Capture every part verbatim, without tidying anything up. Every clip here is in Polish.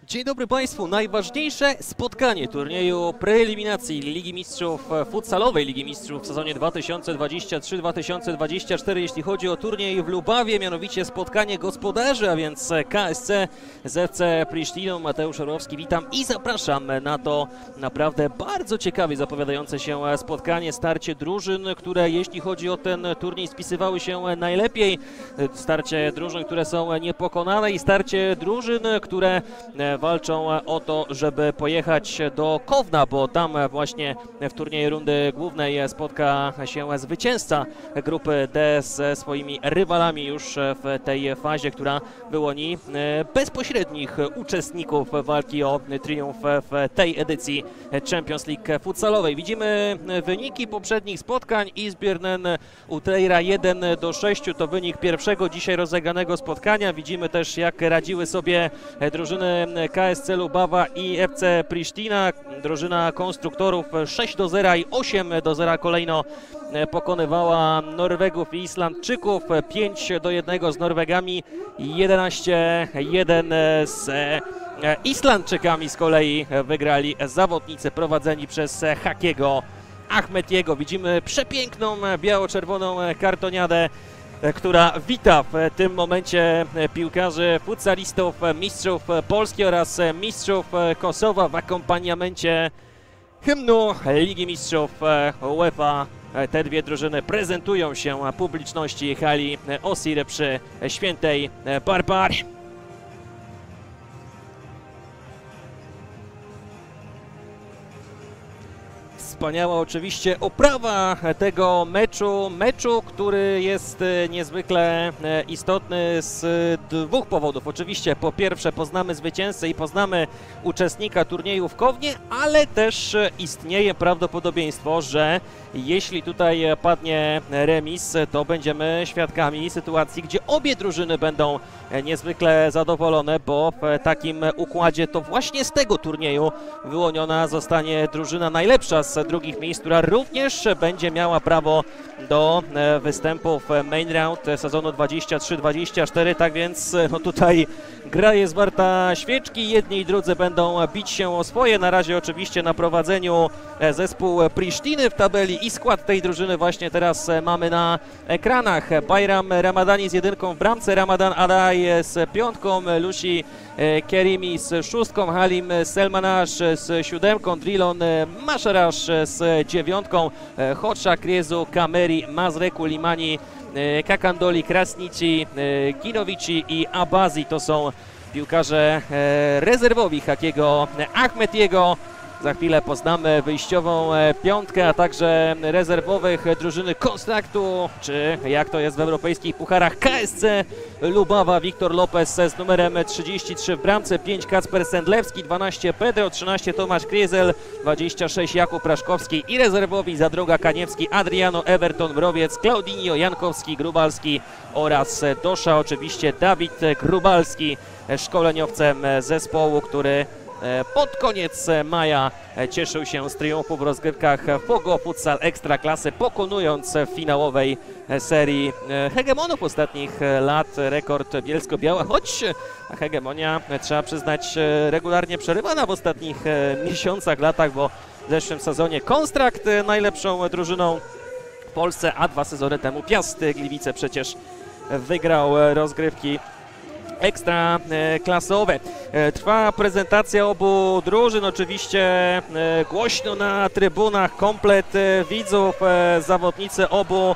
Dzień dobry Państwu. Najważniejsze spotkanie turnieju preeliminacji Ligi Mistrzów Futsalowej Ligi Mistrzów w sezonie dwa tysiące dwudziestym trzecim dwa tysiące dwudziestym czwartym, jeśli chodzi o turniej w Lubawie, mianowicie spotkanie gospodarzy, a więc K S C z F C Prisztiną. Mateusz Orłowski, witam i zapraszam na to naprawdę bardzo ciekawie zapowiadające się spotkanie, starcie drużyn, które jeśli chodzi o ten turniej spisywały się najlepiej, starcie drużyn, które są niepokonane i starcie drużyn, które walczą o to, żeby pojechać do Kowna, bo tam właśnie w turnieju rundy głównej spotka się zwycięzca grupy D ze swoimi rywalami już w tej fazie, która wyłoni bezpośrednich uczestników walki o triumf w tej edycji Champions League futsalowej. Widzimy wyniki poprzednich spotkań. Isbjörnen Utrera jeden do sześciu to wynik pierwszego dzisiaj rozegranego spotkania. Widzimy też, jak radziły sobie drużyny K S C Lubawa i F C Prisztina. Drużyna konstruktorów sześć do zera i osiem do zera kolejno pokonywała Norwegów i Islandczyków. pięć do jednego z Norwegami, jedenaście jeden z Islandczykami z kolei wygrali zawodnicy prowadzeni przez Hakiego Ahmetiego. Widzimy przepiękną biało-czerwoną kartoniadę, która wita w tym momencie piłkarzy futsalistów, mistrzów Polski oraz mistrzów Kosowa w akompaniamencie hymnu Ligi Mistrzów UEFA. Te dwie drużyny prezentują się publiczności hali Osir przy Świętej Barbarii. Wspaniała oczywiście oprawa tego meczu, meczu, który jest niezwykle istotny z dwóch powodów. Oczywiście po pierwsze poznamy zwycięzcę i poznamy uczestnika turnieju w Kownie, ale też istnieje prawdopodobieństwo, że jeśli tutaj padnie remis, to będziemy świadkami sytuacji, gdzie obie drużyny będą niezwykle zadowolone, bo w takim układzie to właśnie z tego turnieju wyłoniona zostanie drużyna najlepsza z drugich miejsc, która również będzie miała prawo do występu w main round sezonu dwudziestym trzecim dwudziestym czwartym. Tak więc no tutaj gra jest warta świeczki. Jedni i drudzy będą bić się o swoje. Na razie oczywiście na prowadzeniu zespół Prisztiny w tabeli i skład tej drużyny właśnie teraz mamy na ekranach. Bayram Ramadani z jedynką w bramce, Ramadan Adaj z piątką, Lusi Kerimi z szóstką, Halim Selmanash z siódemką, Drilon Masharash z dziewiątką, Hotsza Kriezu, Kameri, Mazreku, Limani, Kakandoli, Krasnici, Ginovici i Abazi to są piłkarze rezerwowi Hakiego Ahmetiego. Za chwilę poznamy wyjściową piątkę, a także rezerwowych drużyny Konstraktu, czy jak to jest w europejskich pucharach K S C Lubawa. Wiktor Lopez z numerem trzydzieści trzy w bramce, pięć Kacper Sendlewski, dwanaście Pedro, trzynaście Tomasz Kriezel, dwadzieścia sześć Jakub Raszkowski i rezerwowi Zadroga Kaniewski, Adriano Everton, Mrowiec, Claudinho Jankowski, Grubalski oraz Dosza, oczywiście Dawid Grubalski, szkoleniowcem zespołu, który pod koniec maja cieszył się z triumfu w rozgrywkach Fogo Futsal Ekstraklasy, pokonując w finałowej serii hegemonów ostatnich lat rekord Bielsko-Biała, choć hegemonia, trzeba przyznać, regularnie przerywana w ostatnich miesiącach, latach, bo w zeszłym sezonie Konstrakt najlepszą drużyną w Polsce, a dwa sezony temu Piast Gliwice przecież wygrał rozgrywki ekstra klasowe. Trwa prezentacja obu drużyn, oczywiście głośno na trybunach, komplet widzów, zawodnicy obu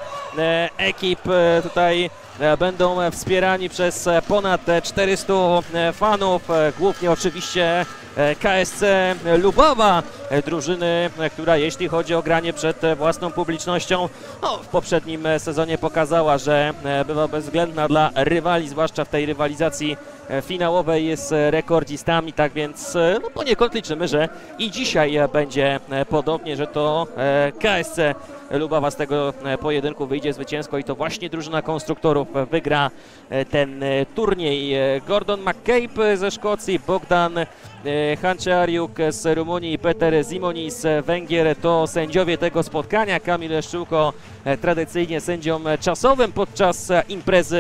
ekip tutaj będą wspierani przez ponad czterystu fanów, głównie oczywiście K S C Lubawa, drużyny, która jeśli chodzi o granie przed własną publicznością, no, w poprzednim sezonie pokazała, że była bezwzględna dla rywali, zwłaszcza w tej rywalizacji finałowej jest rekordzistami, tak więc no, poniekąd liczymy, że i dzisiaj będzie podobnie, że to K S C Lubawa z tego pojedynku wyjdzie zwycięsko i to właśnie drużyna konstruktorów wygra ten turniej. Gordon McCabe ze Szkocji, Bogdan Hanciariuk z Rumunii i Peter Zimoni z Węgier to sędziowie tego spotkania. Kamil Szczółko tradycyjnie sędzią czasowym podczas imprezy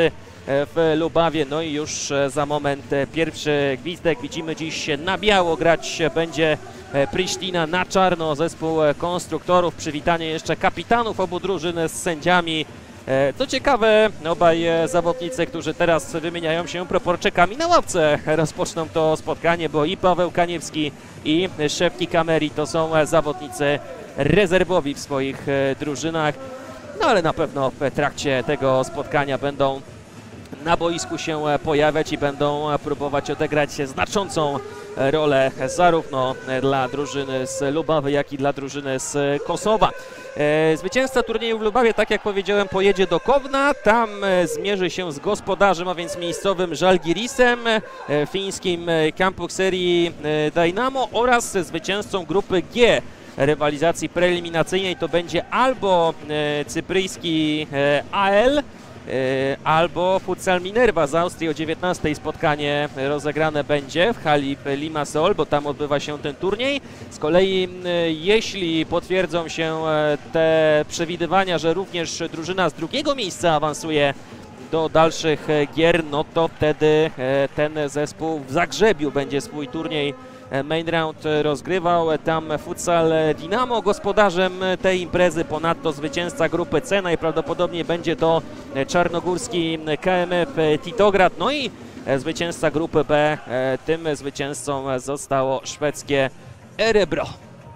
w Lubawie. No i już za moment pierwszy gwizdek. Widzimy dziś na biało grać będzie Pristina, na czarno zespół konstruktorów. Przywitanie jeszcze kapitanów obu drużyn z sędziami. Co ciekawe, obaj zawodnicy, którzy teraz wymieniają się proporczykami na ławce, rozpoczną to spotkanie, bo i Paweł Kaniewski, i Szewki Kameri to są zawodnicy rezerwowi w swoich drużynach. No ale na pewno w trakcie tego spotkania będą na boisku się pojawiać i będą próbować odegrać znaczącą rolę zarówno dla drużyny z Lubawy, jak i dla drużyny z Kosowa. Zwycięzca turnieju w Lubawie, tak jak powiedziałem, pojedzie do Kowna. Tam zmierzy się z gospodarzem, a więc miejscowym Żalgirisem, fińskim Kampuk serii Dynamo oraz zwycięzcą grupy G rywalizacji preeliminacyjnej. To będzie albo cypryjski A L, albo Futsal Minerva z Austrii. O dziewiętnastej spotkanie rozegrane będzie w hali Limassol, bo tam odbywa się ten turniej. Z kolei jeśli potwierdzą się te przewidywania, że również drużyna z drugiego miejsca awansuje do dalszych gier, no to wtedy ten zespół w Zagrzebiu będzie swój turniej main round rozgrywał. Tam Futsal Dynamo gospodarzem tej imprezy, ponadto zwycięzca grupy C najprawdopodobniej będzie to czarnogórski K M F Titograd, no i zwycięzca grupy B, tym zwycięzcą zostało szwedzkie Erebro.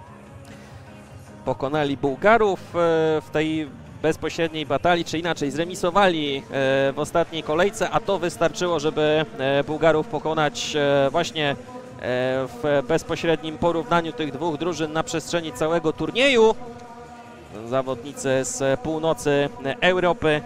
Pokonali Bułgarów w tej bezpośredniej batalii, czy inaczej zremisowali w ostatniej kolejce, a to wystarczyło, żeby Bułgarów pokonać właśnie w bezpośrednim porównaniu tych dwóch drużyn na przestrzeni całego turnieju. Zawodnicy z północy Europy,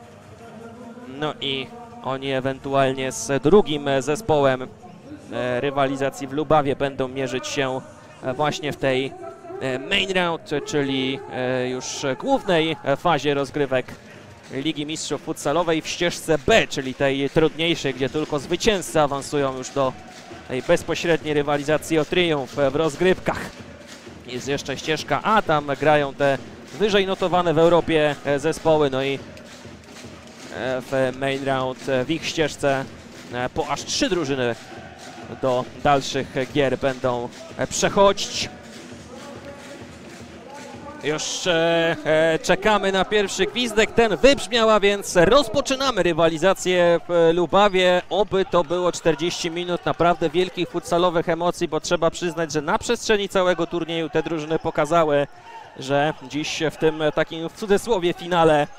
no i oni ewentualnie z drugim zespołem rywalizacji w Lubawie będą mierzyć się właśnie w tej main round, czyli już głównej fazie rozgrywek Ligi Mistrzów Futsalowej w ścieżce B, czyli tej trudniejszej, gdzie tylko zwycięzcy awansują już do tej bezpośredniej rywalizacji o triumf w rozgrywkach. Jest jeszcze ścieżka A, tam grają te wyżej notowane w Europie zespoły, no i w main round w ich ścieżce po aż trzy drużyny do dalszych gier będą przechodzić. Już e, e, czekamy na pierwszy gwizdek, ten wybrzmiał, a więc rozpoczynamy rywalizację w Lubawie. Oby to było czterdzieści minut naprawdę wielkich futsalowych emocji, bo trzeba przyznać, że na przestrzeni całego turnieju te drużyny pokazały, że dziś w tym takim w cudzysłowie finale e,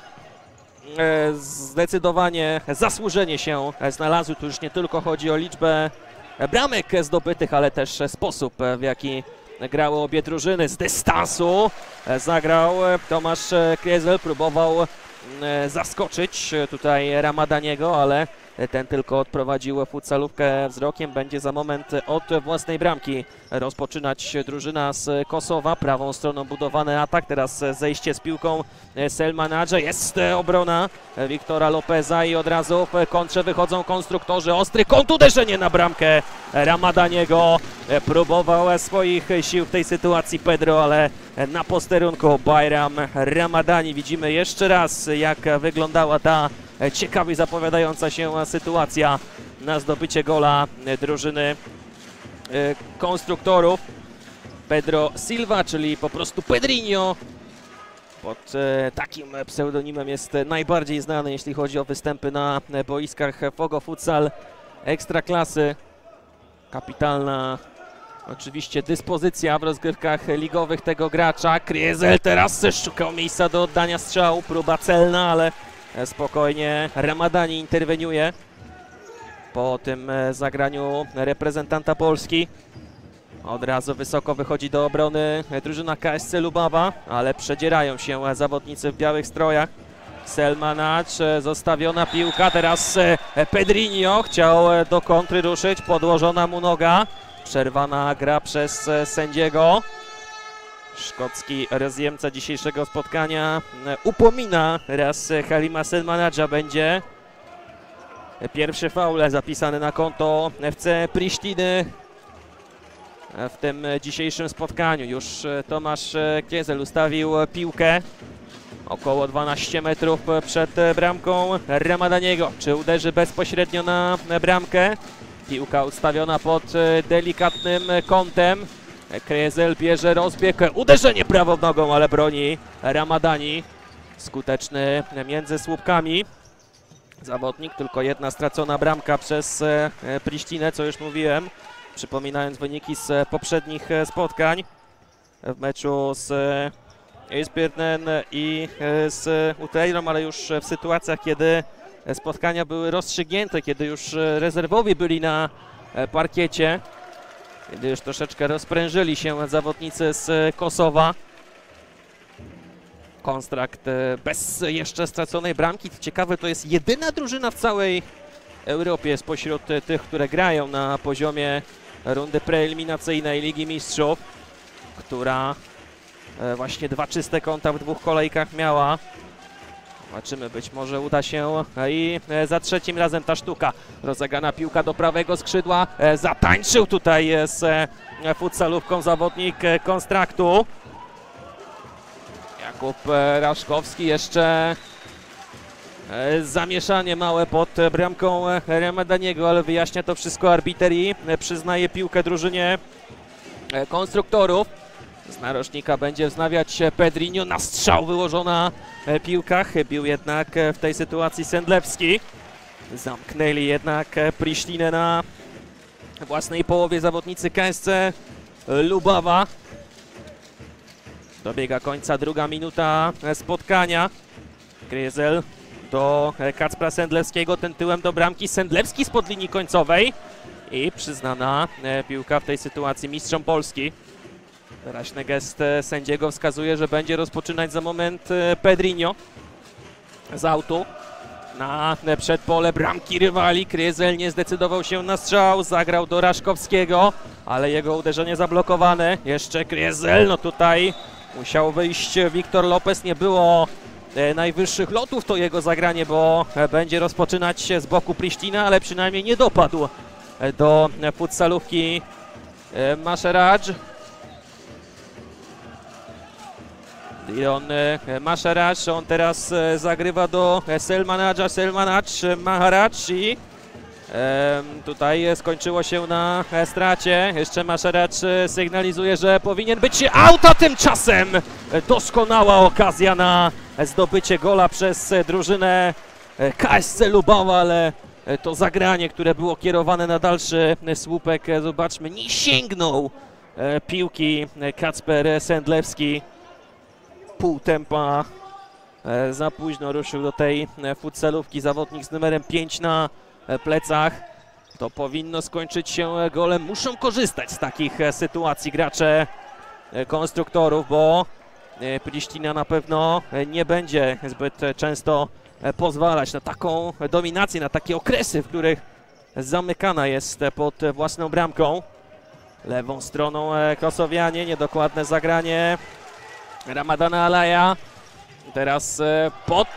zdecydowanie zasłużenie się znalazły. Tu już nie tylko chodzi o liczbę bramek zdobytych, ale też sposób, w jaki grały obie drużyny. Z dystansu zagrał Tomasz Kriezel, próbował zaskoczyć tutaj Ramadaniego, ale ten tylko odprowadził futsalówkę wzrokiem. Będzie za moment od własnej bramki rozpoczynać drużyna z Kosowa. Prawą stroną budowany atak, teraz zejście z piłką Selman Adże. Jest obrona Wiktora Lopeza i od razu w kontrze wychodzą konstruktorzy. Ostry kąt, uderzenie na bramkę Ramadaniego. Próbował swoich sił w tej sytuacji Pedro, ale na posterunku Bayram Ramadani. Widzimy jeszcze raz, jak wyglądała ta ciekawie zapowiadająca się sytuacja na zdobycie gola drużyny konstruktorów. Pedro Silva, czyli po prostu Pedrinho, pod takim pseudonimem jest najbardziej znany, jeśli chodzi o występy na boiskach Fogo Futsal Ekstraklasy. Kapitalna oczywiście dyspozycja w rozgrywkach ligowych tego gracza. Kriezel teraz szukał miejsca do oddania strzału, próba celna, ale spokojnie Ramadani interweniuje po tym zagraniu reprezentanta Polski. Od razu wysoko wychodzi do obrony drużyna K S C Lubawa, ale przedzierają się zawodnicy w białych strojach. Selmanacz, zostawiona piłka, teraz Pedrinho chciał do kontry ruszyć, podłożona mu noga. Przerwana gra przez sędziego. Szkocki rozjemca dzisiejszego spotkania upomina raz Halima Selmanadża. Będzie pierwszy faul zapisany na konto F C Pristiny w tym dzisiejszym spotkaniu. Już Tomasz Kiezel ustawił piłkę około dwanaście metrów przed bramką Ramadaniego. Czy uderzy bezpośrednio na bramkę? Piłka ustawiona pod delikatnym kątem. Kriezel bierze rozbieg, uderzenie prawą nogą, ale broni Ramadani. Skuteczny między słupkami zawodnik, tylko jedna stracona bramka przez Prisztinę, co już mówiłem, przypominając wyniki z poprzednich spotkań w meczu z Eisbirnen i z Uteirą, ale już w sytuacjach, kiedy spotkania były rozstrzygnięte, kiedy już rezerwowi byli na parkiecie, kiedy już troszeczkę rozprężyli się zawodnicy z Kosowa. Kontrakt bez jeszcze straconej bramki. Ciekawe, to jest jedyna drużyna w całej Europie spośród tych, które grają na poziomie rundy preeliminacyjnej Ligi Mistrzów, która właśnie dwa czyste konta w dwóch kolejkach miała. Zobaczymy, być może uda się i za trzecim razem ta sztuka. Rozegrana piłka do prawego skrzydła. Zatańczył tutaj z futsalówką zawodnik Konstraktu. Jakub Raszkowski, jeszcze zamieszanie małe pod bramką Ramadaniego, ale wyjaśnia to wszystko arbiter i przyznaje piłkę drużynie konstruktorów. Z narożnika będzie wznawiać Pedrinho, na strzał wyłożona piłka, chybił jednak w tej sytuacji Sendlewski. Zamknęli jednak Prisztinę na własnej połowie zawodnicy K S C Lubawa. Dobiega końca druga minuta spotkania. Kriezel do Kacpra Sendlewskiego, ten tyłem do bramki. Sendlewski spod linii końcowej i przyznana piłka w tej sytuacji mistrzom Polski. Wyraźny gest sędziego wskazuje, że będzie rozpoczynać za moment Pedrinho z autu na przedpole bramki rywali. Kriezel nie zdecydował się na strzał, zagrał do Raszkowskiego, ale jego uderzenie zablokowane. Jeszcze Kriezel, no tutaj musiał wyjść Wiktor Lopez, nie było najwyższych lotów to jego zagranie, bo będzie rozpoczynać się z boku Prisztina, ale przynajmniej nie dopadł do futsalówki Maszeradż. Dion Maszeradż, on teraz zagrywa do Selmanadża, Selmanadż, Maharadż i e, tutaj skończyło się na stracie. Jeszcze Maszeradż sygnalizuje, że powinien być out, a tymczasem doskonała okazja na zdobycie gola przez drużynę K S C Lubawa, ale to zagranie, które było kierowane na dalszy słupek, zobaczmy, nie sięgnął piłki Kacper Sendlewski. Pół tempa za późno ruszył do tej futsalówki zawodnik z numerem pięć na plecach. To powinno skończyć się golem. Muszą korzystać z takich sytuacji gracze konstruktorów, bo Prisztina na pewno nie będzie zbyt często pozwalać na taką dominację, na takie okresy, w których zamykana jest pod własną bramką. Lewą stroną Kosowianie, niedokładne zagranie Ramadana Alaja. Teraz pod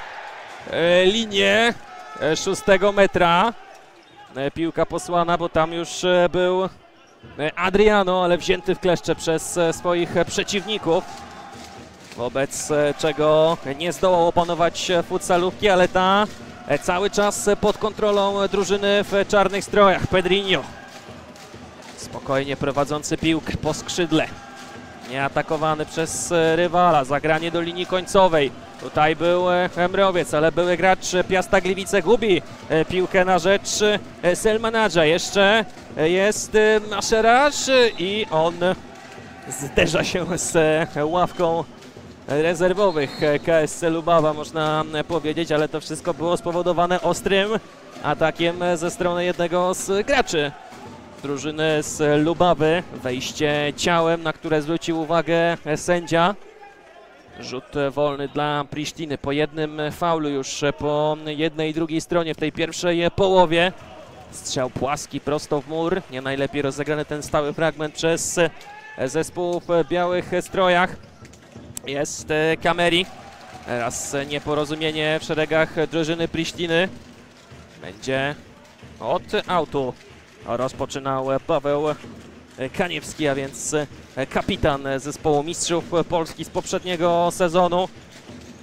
linię szóstego metra. Piłka posłana, bo tam już był Adriano, ale wzięty w kleszcze przez swoich przeciwników. Wobec czego nie zdołał opanować futsalówki, ale ta cały czas pod kontrolą drużyny w czarnych strojach. Pedrinho spokojnie prowadzący piłkę po skrzydle. Nieatakowany przez rywala, zagranie do linii końcowej. Tutaj był Emrowiec, ale były gracz Piasta Gliwice gubi piłkę na rzecz Selmanadża. Jeszcze jest Maszeradż i on zderza się z ławką rezerwowych K S C Lubawa, można powiedzieć, ale to wszystko było spowodowane ostrym atakiem ze strony jednego z graczy drużyny z Lubawy. Wejście ciałem, na które zwrócił uwagę sędzia. Rzut wolny dla Prisztiny po jednym faulu już po jednej i drugiej stronie w tej pierwszej połowie. Strzał płaski prosto w mur. Nie najlepiej rozegrany ten stały fragment przez zespół w białych strojach. Jest Kameri. Teraz nieporozumienie w szeregach drużyny Prisztiny. Będzie od autu rozpoczynał Paweł Kaniewski, a więc kapitan zespołu mistrzów Polski z poprzedniego sezonu.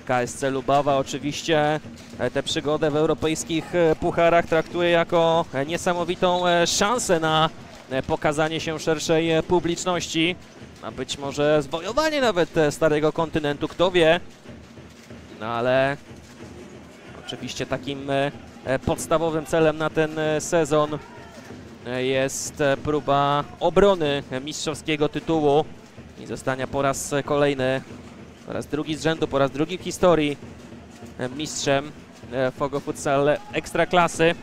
K S C Lubawa oczywiście tę przygodę w europejskich pucharach traktuje jako niesamowitą szansę na pokazanie się szerszej publiczności, a być może zwojowanie nawet starego kontynentu, kto wie. No ale oczywiście takim podstawowym celem na ten sezon jest próba obrony mistrzowskiego tytułu i zostania po raz kolejny, po raz drugi z rzędu, po raz drugi w historii mistrzem Fogo Futsal Ekstraklasy.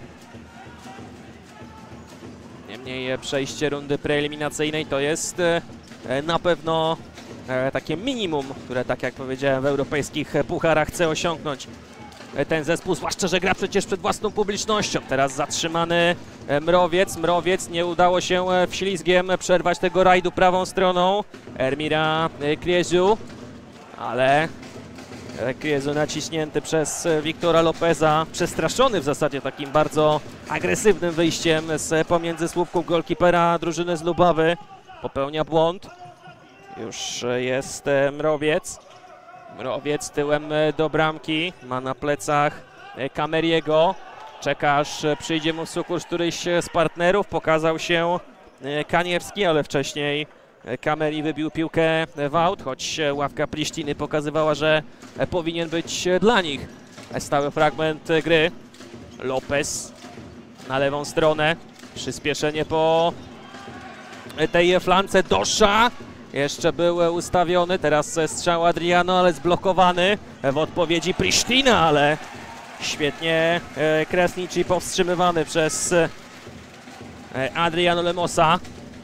Niemniej przejście rundy preeliminacyjnej to jest na pewno takie minimum, które, tak jak powiedziałem, w europejskich pucharach chce osiągnąć ten zespół, zwłaszcza że gra przecież przed własną publicznością. Teraz zatrzymany Mrowiec. Mrowiec nie udało się wślizgiem przerwać tego rajdu prawą stroną Ermira Krieziu, ale Krieziu naciśnięty przez Wiktora Lopeza, przestraszony w zasadzie takim bardzo agresywnym wyjściem z pomiędzy słupków golkipera drużyny z Lubawy. Popełnia błąd. Już jest Mrowiec. Mrowiec tyłem do bramki, ma na plecach Kameriego. Czeka, aż przyjdzie mu w sukurs któryś z partnerów. Pokazał się Kaniewski, ale wcześniej Kameri wybił piłkę w aut, choć ławka Prisztiny pokazywała, że powinien być dla nich stały fragment gry. Lopez na lewą stronę. Przyspieszenie po tej flance. Dosza jeszcze był ustawiony, teraz strzał Adriano, ale zblokowany w odpowiedzi Prisztina, ale świetnie Kresnici powstrzymywany przez Adriano Lemosa.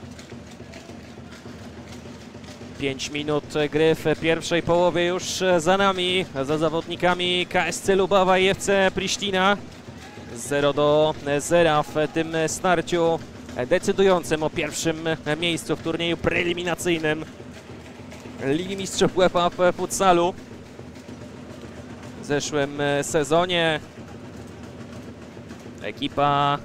pięć minut gry w pierwszej połowie już za nami, za zawodnikami K S C Lubawa i F C Prisztina. zero do zera w tym starciu decydującym o pierwszym miejscu w turnieju preeliminacyjnym Ligi Mistrzów UEFA w futsalu. W zeszłym sezonie ekipa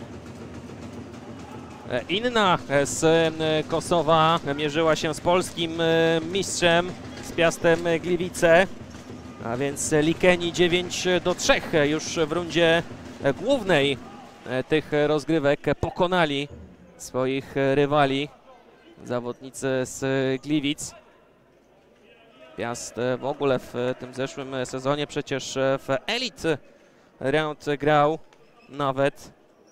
inna z Kosowa mierzyła się z polskim mistrzem, z Piastem Gliwice, a więc Likeni dziewięć do trzech już w rundzie głównej tych rozgrywek pokonali swoich rywali, zawodnicy z Gliwic. Piast w ogóle w tym zeszłym sezonie przecież w Elite Round grał nawet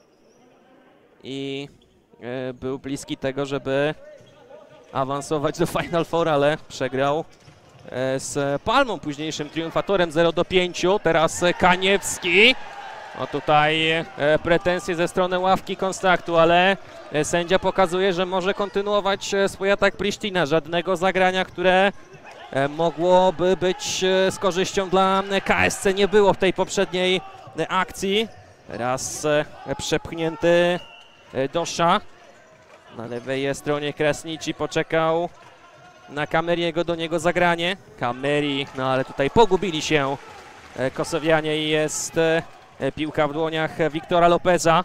i był bliski tego, żeby awansować do Final Four, ale przegrał z Palmą, późniejszym triumfatorem zero do pięciu. Teraz Kaniewski. O tutaj pretensje ze strony ławki Konstraktu, ale sędzia pokazuje, że może kontynuować swój atak Prisztina. Żadnego zagrania, które mogłoby być z korzyścią dla K S C, nie było w tej poprzedniej akcji. Raz przepchnięty Dosza. Na lewej stronie Kresnici poczekał na Kameriego, do niego zagranie. Kameri, no ale tutaj pogubili się Kosowianie i jest piłka w dłoniach Wiktora Lopeza.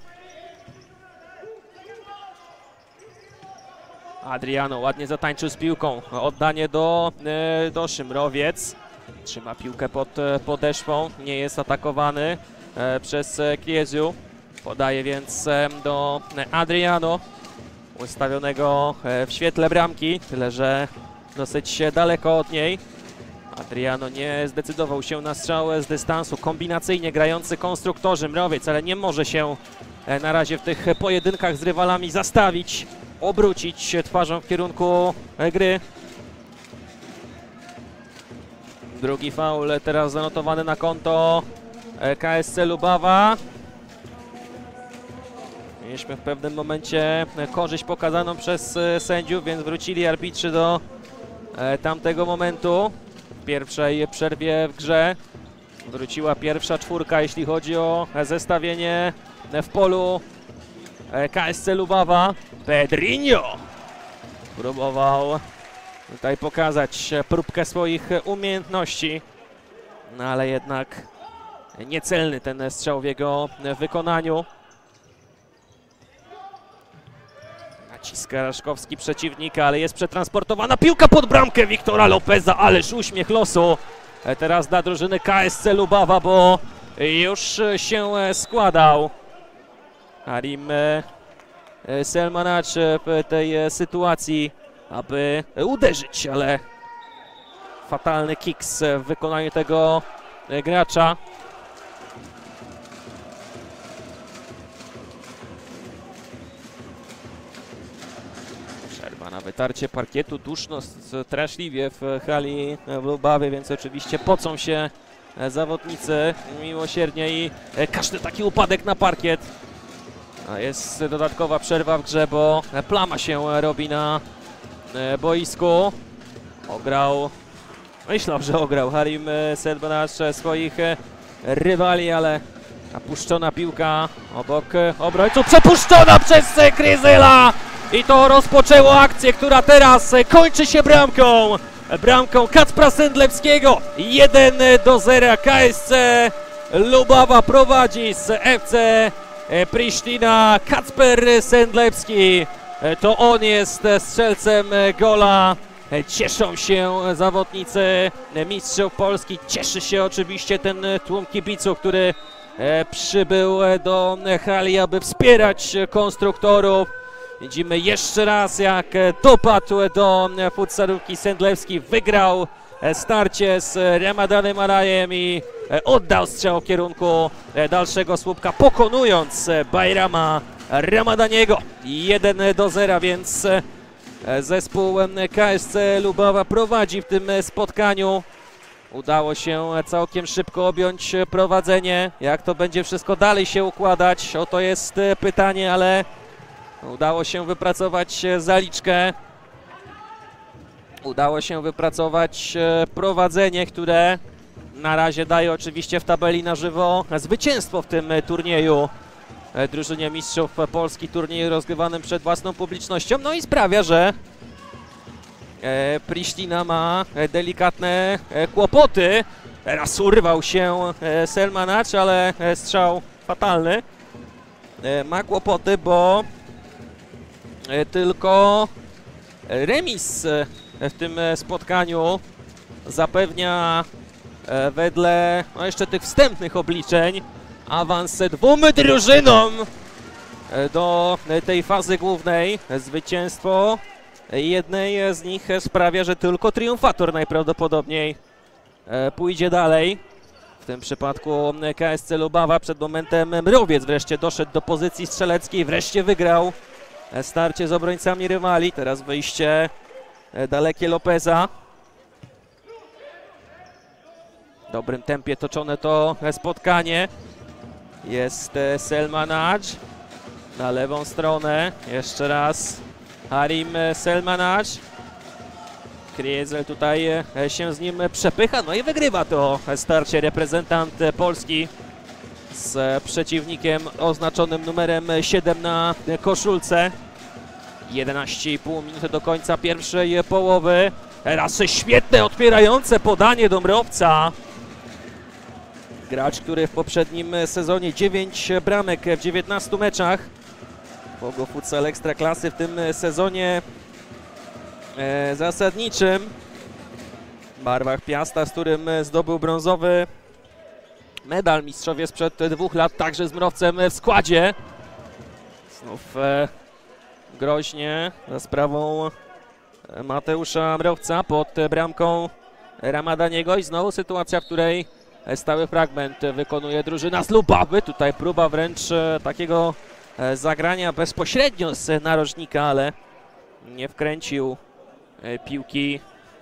Adriano ładnie zatańczył z piłką. Oddanie do e, Doszy. Mrowiec trzyma piłkę pod podeszwą. Nie jest atakowany e, przez Krieziu. Podaje więc e, do Adriano, ustawionego e, w świetle bramki, tyle że dosyć daleko od niej. Adriano nie zdecydował się na strzał z dystansu. Kombinacyjnie grający konstruktorzy Mrowiec, ale nie może się e, na razie w tych pojedynkach z rywalami zastawić, obrócić twarzą w kierunku e, gry. Drugi faul teraz zanotowany na konto e, K S C Lubawa. Mieliśmy w pewnym momencie korzyść pokazaną przez sędziów, więc wrócili arbitrzy do tamtego momentu. W pierwszej przerwie w grze wróciła pierwsza czwórka, jeśli chodzi o zestawienie w polu K S C Lubawa. Pedrinho próbował tutaj pokazać próbkę swoich umiejętności, no ale jednak niecelny ten strzał w jego wykonaniu. Naciska Raszkowski przeciwnika, ale jest przetransportowana piłka pod bramkę Wiktora Lopeza, ależ uśmiech losu teraz dla drużyny K S C Lubawa, bo już się składał Harim Selmanac w tej sytuacji, aby uderzyć, ale fatalny kiks w wykonaniu tego gracza. Przerwa na wytarcie parkietu, duszno, straszliwie w hali w Lubawie, więc oczywiście pocą się zawodnicy miłosiernie i każdy taki upadek na parkiet. A jest dodatkowa przerwa w grze, bo plama się robi na boisku. Ograł, myślał, że ograł Harim Selmanac swoich rywali, ale napuszczona piłka obok obrońców, przepuszczona przez Kryzyla i to rozpoczęło akcję, która teraz kończy się bramką. Bramką Kacpra Sendlewskiego. jeden do zera. K S C Lubawa prowadzi z F C Prisztina. Kacper Sendlewski, to on jest strzelcem gola. Cieszą się zawodnicy mistrzów Polski. Cieszy się oczywiście ten tłum kibiców, który przybył do hali, aby wspierać konstruktorów. Widzimy jeszcze raz, jak dopadł do futsalówki. Sendlewski wygrał starcie z Ramadanem Alajem i oddał strzał w kierunku dalszego słupka, pokonując Bajrama Ramadaniego. jeden do zera, więc zespół K S C Lubawa prowadzi w tym spotkaniu. Udało się całkiem szybko objąć prowadzenie. Jak to będzie wszystko dalej się układać? Oto jest pytanie, ale udało się wypracować zaliczkę. Udało się wypracować prowadzenie, które na razie daje oczywiście w tabeli na żywo zwycięstwo w tym turnieju. Drużynie mistrzów Polski, turnieju rozgrywanym przed własną publicznością. No i sprawia, że Prisztina ma delikatne kłopoty. Teraz urwał się Selmanac, ale strzał fatalny. Ma kłopoty, bo tylko remis w tym spotkaniu zapewnia wedle no jeszcze tych wstępnych obliczeń awans dwóm drużynom do tej fazy głównej. Zwycięstwo jednej z nich sprawia, że tylko triumfator najprawdopodobniej pójdzie dalej. W tym przypadku K S C Lubawa. Przed momentem Mrowiec wreszcie doszedł do pozycji strzeleckiej, wreszcie wygrał starcie z obrońcami rywali. Teraz wyjście dalekie Lopeza. W dobrym tempie toczone to spotkanie. Jest Selmanac na lewą stronę. Jeszcze raz Harim Selmanac. Kryzyl tutaj się z nim przepycha, no i wygrywa to starcie reprezentant Polski z przeciwnikiem oznaczonym numerem siedem na koszulce. jedenaście i pół minuty do końca pierwszej połowy. Teraz świetne otwierające podanie Dąbrowca. Gracz, który w poprzednim sezonie dziewięć bramek w dziewiętnastu meczach. Pogo Futsal Ekstraklasy w tym sezonie e, zasadniczym. W barwach Piasta, z którym zdobył brązowy medal mistrzowie sprzed dwóch lat, także z Mrowcem w składzie. Znów e, groźnie za sprawą Mateusza Mrowca pod bramką Ramadaniego i znowu sytuacja, w której stały fragment wykonuje drużyna z Lubawy. Tutaj próba wręcz takiego zagrania bezpośrednio z narożnika, ale nie wkręcił piłki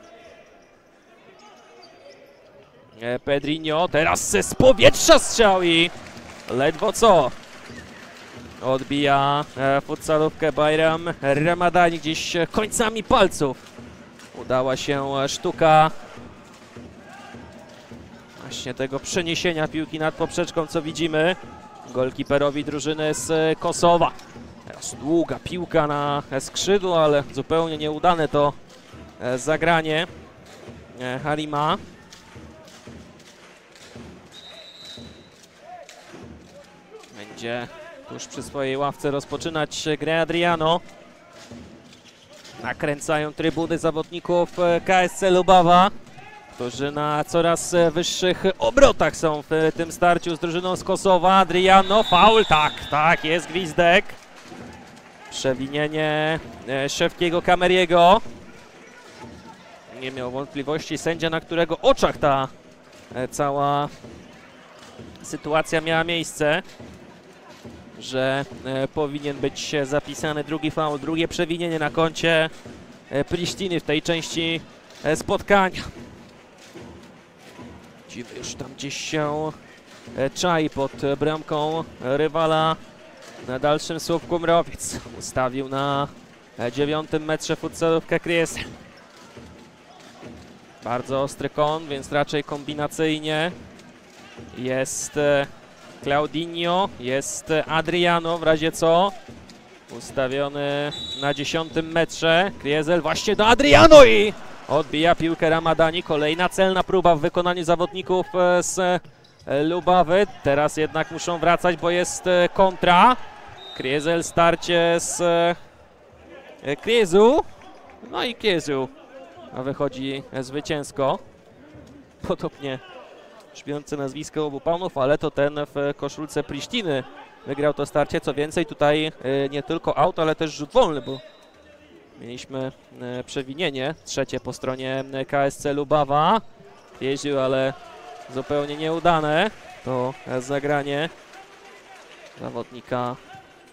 Pedrinho. Teraz z powietrza strzał i ledwo co odbija futsalówkę Bajram Ramadani gdzieś końcami palców. Udała się sztuka właśnie tego przeniesienia piłki nad poprzeczką, co widzimy golkiperowi drużyny z Kosowa. Teraz długa piłka na skrzydło, ale zupełnie nieudane to zagranie Harima. Będzie tuż przy swojej ławce rozpoczynać grę Adriano. Nakręcają trybuny zawodników K S C Lubawa. którzy na coraz wyższych obrotach są w tym starciu z drużyną z Kosowa. Adriano, faul, tak, tak, jest gwizdek. Przewinienie Szewkiego Kameriego. Nie miał wątpliwości sędzia, na którego oczach ta cała sytuacja miała miejsce, że powinien być zapisany drugi faul, drugie przewinienie na koncie Prisztiny w tej części spotkania. Dziwy już tam gdzieś się czai pod bramką rywala. Na dalszym słupku Mrowiec ustawił na dziewiątym metrze futsalówkę Kriesel. Bardzo ostry kąt, więc raczej kombinacyjnie. Jest Claudinho, jest Adriano w razie co. Ustawiony na dziesiątym metrze. Kriesel właśnie do Adriano i odbija piłkę Ramadani. Kolejna celna próba w wykonaniu zawodników z Lubawy. Teraz jednak muszą wracać, bo jest kontra. Kriesel starcie z Kriezu. No i Kriezu wychodzi zwycięsko. Podobnie brzmiące nazwisko obu panów, ale to ten w koszulce Prisztiny wygrał to starcie. Co więcej, tutaj nie tylko aut, ale też rzut wolny, bo mieliśmy przewinienie. Trzecie po stronie K S C Lubawa. Jeździł, ale zupełnie nieudane. To zagranie zawodnika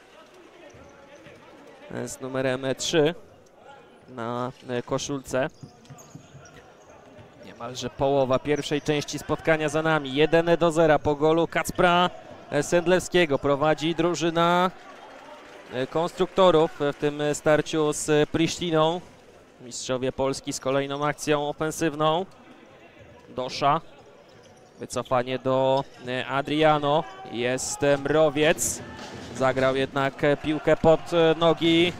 z numerem trzy na koszulce. Niemalże połowa pierwszej części spotkania za nami. jeden do zera po golu Kacpra Sendlewskiego. Prowadzi drużyna konstruktorów w tym starciu z Prisztiną. Mistrzowie Polski z kolejną akcją ofensywną. Dosza. Wycofanie do Adriano. Jest Mrowiec. Zagrał jednak piłkę pod nogi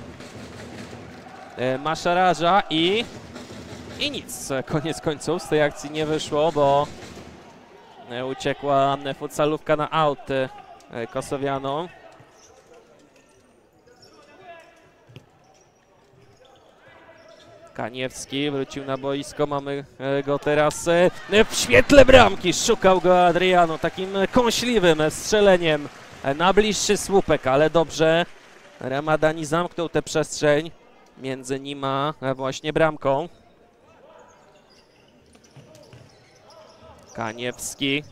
Maszaraża i, i nic. Koniec końców z tej akcji nie wyszło, bo uciekła futsalówka na aut Kosowianom. Kaniewski wrócił na boisko, mamy go teraz w świetle bramki. Szukał go Adriano takim kąśliwym strzeleniem na bliższy słupek, ale dobrze Ramadani zamknął tę przestrzeń między nim a właśnie bramką. Kaniewski.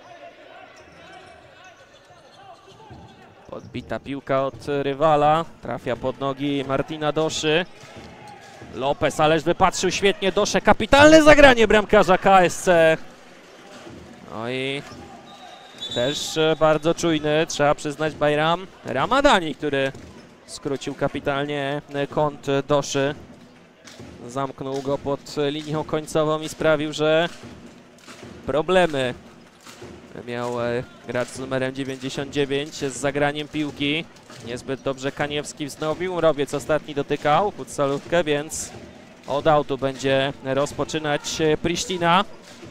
Podbita piłka od rywala. Trafia pod nogi Martina Doszy. Lopez, ależ wypatrzył świetnie Doszę. Kapitalne zagranie bramkarza K S C. No i też bardzo czujny, trzeba przyznać, Bajram Ramadani, który skrócił kapitalnie kąt Doszy. Zamknął go pod linią końcową i sprawił, że problemy miał gracz z numerem dziewięćdziesiąt dziewięć z zagraniem piłki. Niezbyt dobrze Kaniewski wznowił. Mrowiec ostatni dotykał futsalówkę, więc od autu będzie rozpoczynać Prisztina.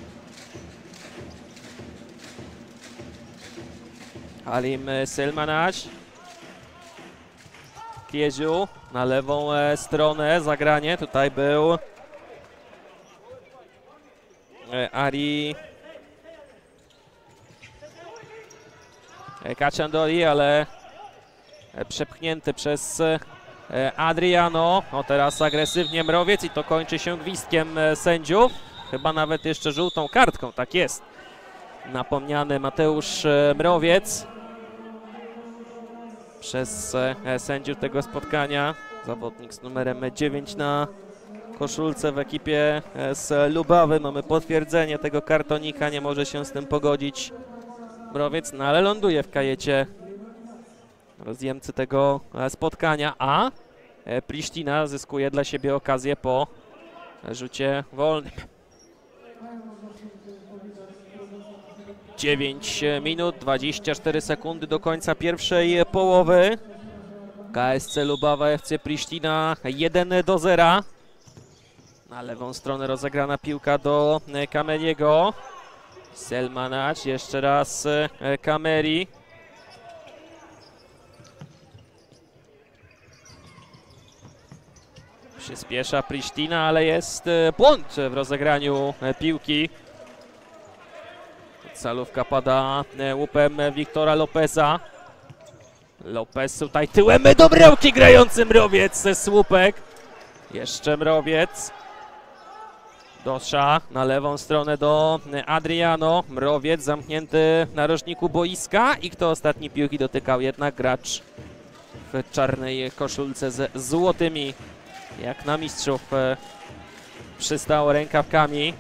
Halim Selmanac. Kieziu na lewą stronę. Zagranie. Tutaj był Ari Kaczandoli, ale przepchnięty przez Adriano. O, teraz agresywnie Mrowiec i to kończy się gwizdkiem sędziów. Chyba nawet jeszcze żółtą kartką, tak jest. Napomniany Mateusz Mrowiec przez sędziów tego spotkania. Zawodnik z numerem dziewięć na koszulce w ekipie z Lubawy. Mamy potwierdzenie tego kartonika, nie może się z tym pogodzić Mrowiec, no ale ląduje w kajecie rozjemcy tego spotkania, a Prisztina zyskuje dla siebie okazję po rzucie wolnym. dziewięć minut, dwadzieścia cztery sekundy do końca pierwszej połowy. K S C Lubawa, F C Prisztina jeden do zera. Na lewą stronę rozegrana piłka do Kameriego. Selmanac, jeszcze raz Kameri. Przy Przyspiesza Pristina, ale jest błąd w rozegraniu piłki. Salówka pada łupem Wiktora Lopeza. Lopez tutaj tyłem do bramki grający Mrowiec ze słupek. Jeszcze Mrowiec. Dosza na lewą stronę do Adriano. Mrowiec zamknięty na rożniku boiska. I kto ostatni piłki dotykał? Jednak gracz w czarnej koszulce ze złotymi, jak na mistrzów, przystało rękawkami.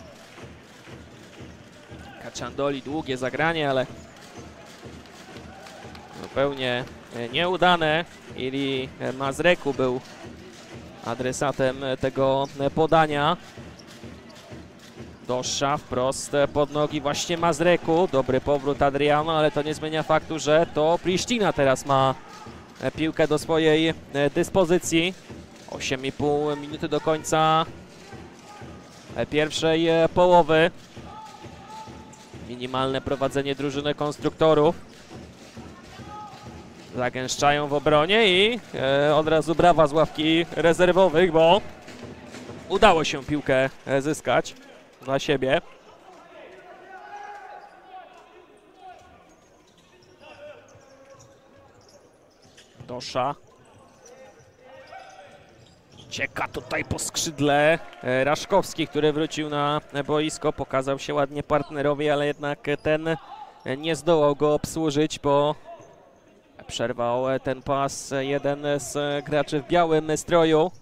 Kaczandoli, długie zagranie, ale zupełnie nieudane. Ili Mazreku był adresatem tego podania. Dosza wprost pod nogi właśnie Mazreku. Dobry powrót Adriano, ale to nie zmienia faktu, że to Pristina teraz ma piłkę do swojej dyspozycji. osiem i pół minuty do końca pierwszej połowy. Minimalne prowadzenie drużyny konstruktorów. Zagęszczają w obronie i e, od razu brawa z ławki rezerwowych, bo udało się piłkę zyskać dla siebie. Dosza. Cieka tutaj po skrzydle. Raszkowski, który wrócił na boisko, pokazał się ładnie partnerowi, ale jednak ten nie zdołał go obsłużyć, bo przerwał ten pas jeden z graczy w białym stroju.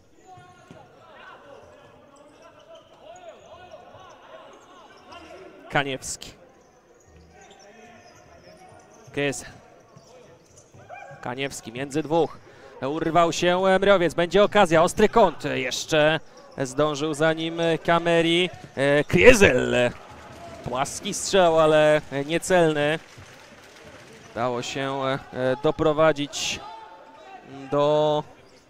Kaniewski. Kys. Kaniewski między dwóch. Urwał się Mrowiec, będzie okazja, ostry kąt. Jeszcze zdążył za nim Kameri. Kriezel. Płaski strzał, ale niecelny. Dało się doprowadzić do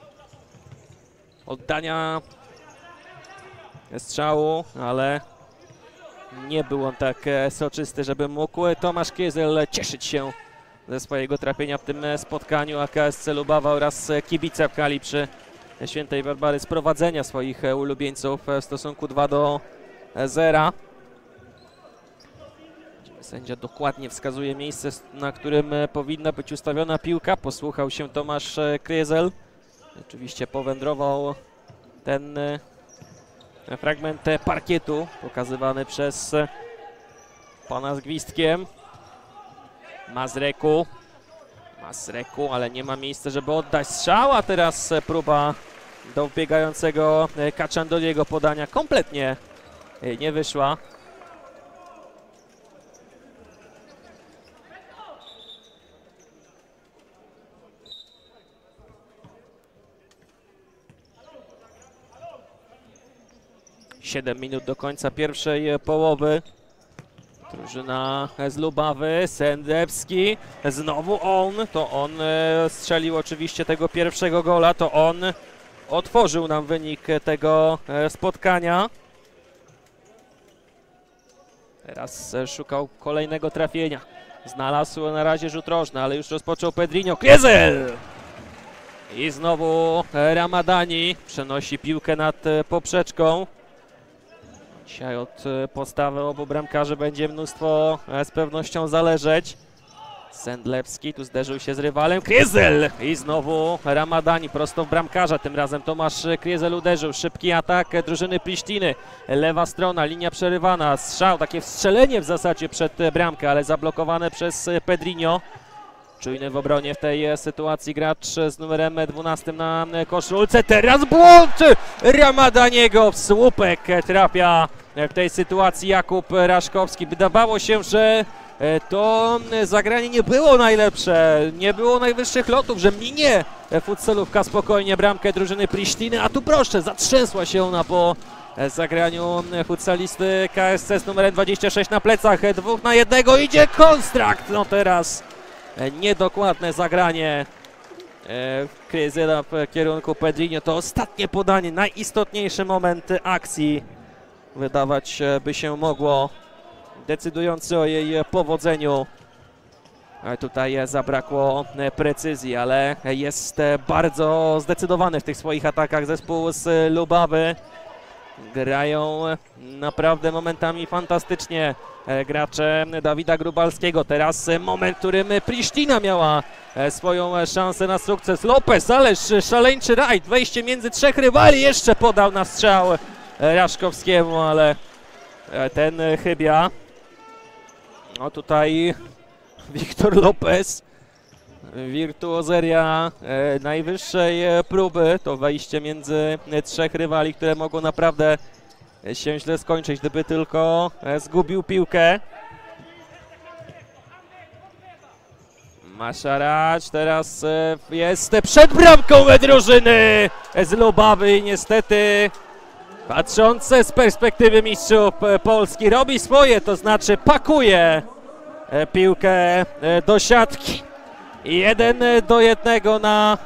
oddania strzału, ale nie był on tak soczysty, żeby mógł Tomasz Kiezel cieszyć się ze swojego trafienia w tym spotkaniu, a K S C Lubawa oraz kibice pchali przy Świętej Barbary z prowadzenia swoich ulubieńców w stosunku dwa do zera. Sędzia dokładnie wskazuje miejsce, na którym powinna być ustawiona piłka. Posłuchał się Tomasz Kriezel. Oczywiście powędrował ten fragment parkietu pokazywany przez pana z gwizdkiem. Mazreku. Mazreku, ale nie ma miejsca, żeby oddać strzał, a teraz próba do wbiegającego Kaczandoliego podania kompletnie nie wyszła. siedem minut do końca pierwszej połowy. Drużyna z Lubawy, Sendewski, znowu on, to on strzelił oczywiście tego pierwszego gola, to on otworzył nam wynik tego spotkania. Teraz szukał kolejnego trafienia, znalazł na razie rzut rożny, ale już rozpoczął Pedrinho. Kriezel! I znowu Ramadani przenosi piłkę nad poprzeczką. Dzisiaj od postawy obu bramkarzy będzie mnóstwo z pewnością zależeć. Sendlewski tu zderzył się z rywalem. Kriezel! I znowu Ramadani prosto w bramkarza. Tym razem Tomasz Kriezel uderzył. Szybki atak drużyny Prishtiny. Lewa strona, linia przerywana. Strzał, takie wstrzelenie w zasadzie przed bramkę, ale zablokowane przez Pedrinho. Czujny w obronie w tej sytuacji gracz z numerem dwunastym na koszulce. Teraz błąd Ramadaniego w słupek trafia w tej sytuacji Jakub Raszkowski. Wydawało się, że to zagranie nie było najlepsze, nie było najwyższych lotów, że minie futsalówka spokojnie bramkę drużyny Prishtiny, a tu proszę, zatrzęsła się ona po zagraniu futsalisty K S C z numerem dwadzieścia sześć na plecach. Dwóch na jednego, idzie kontrakt. No teraz niedokładne zagranie Kryzela w kierunku Pedrinho. To ostatnie podanie, najistotniejszy moment akcji. Wydawać by się mogło decydujący o jej powodzeniu. Tutaj zabrakło precyzji, ale jest bardzo zdecydowany w tych swoich atakach zespół z Lubawy. Grają naprawdę momentami fantastycznie gracze Dawida Grubalskiego. Teraz moment, w którym Pristina miała swoją szansę na sukces. Lopez, ależ szaleńczy rajd, wejście między trzech rywali, jeszcze podał na strzał Raszkowskiemu, ale ten chybia. No tutaj Wiktor Lopez, wirtuozeria e, najwyższej próby, to wejście między trzech rywali, które mogło naprawdę się źle skończyć, gdyby tylko e, zgubił piłkę. Maszaracz teraz e, jest przed bramką drużyny z Lubawy i niestety, patrząc z perspektywy mistrzów Polski, robi swoje, to znaczy pakuje piłkę do siatki. Jeden do jednego na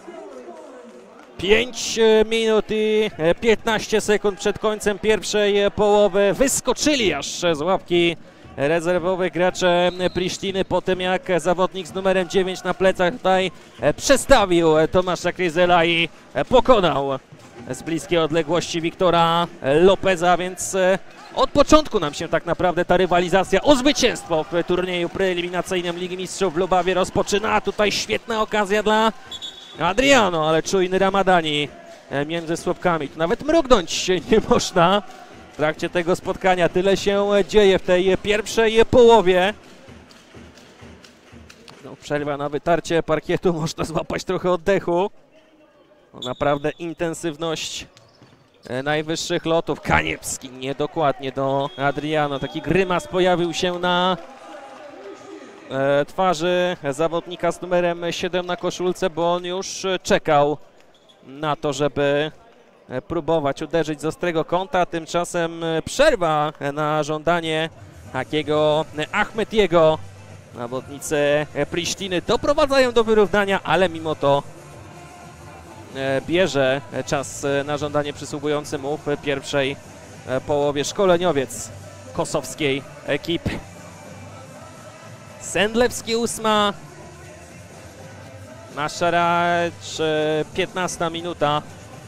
pięć minut i piętnaście sekund przed końcem pierwszej połowy. Wyskoczyli aż z ławki rezerwowych gracze Pristiny po tym, jak zawodnik z numerem dziewięć na plecach tutaj przestawił Tomasza Kryzela i pokonał z bliskiej odległości Wiktora Lopeza, więc od początku nam się tak naprawdę ta rywalizacja o zwycięstwo w turnieju preeliminacyjnym Ligi Mistrzów w Lubawie rozpoczyna. Tutaj świetna okazja dla Adriano, ale czujny Ramadani między słupkami. Tu nawet mrugnąć nie można w trakcie tego spotkania. Tyle się dzieje w tej pierwszej połowie. No, przerwa na wytarcie parkietu, można złapać trochę oddechu. No, naprawdę intensywność najwyższych lotów. Kaniewski niedokładnie do Adriano. Taki grymas pojawił się na e, twarzy zawodnika z numerem siedem na koszulce, bo on już czekał na to, żeby próbować uderzyć z ostrego kąta. Tymczasem przerwa na żądanie takiego Achmetiego. Zawodnicy Pristiny doprowadzają do wyrównania, ale mimo to bierze czas na żądanie przysługujący mu w pierwszej połowie szkoleniowiec kosowskiej ekipy. Sendlewski ósma, Maszaracz piętnasta minuta.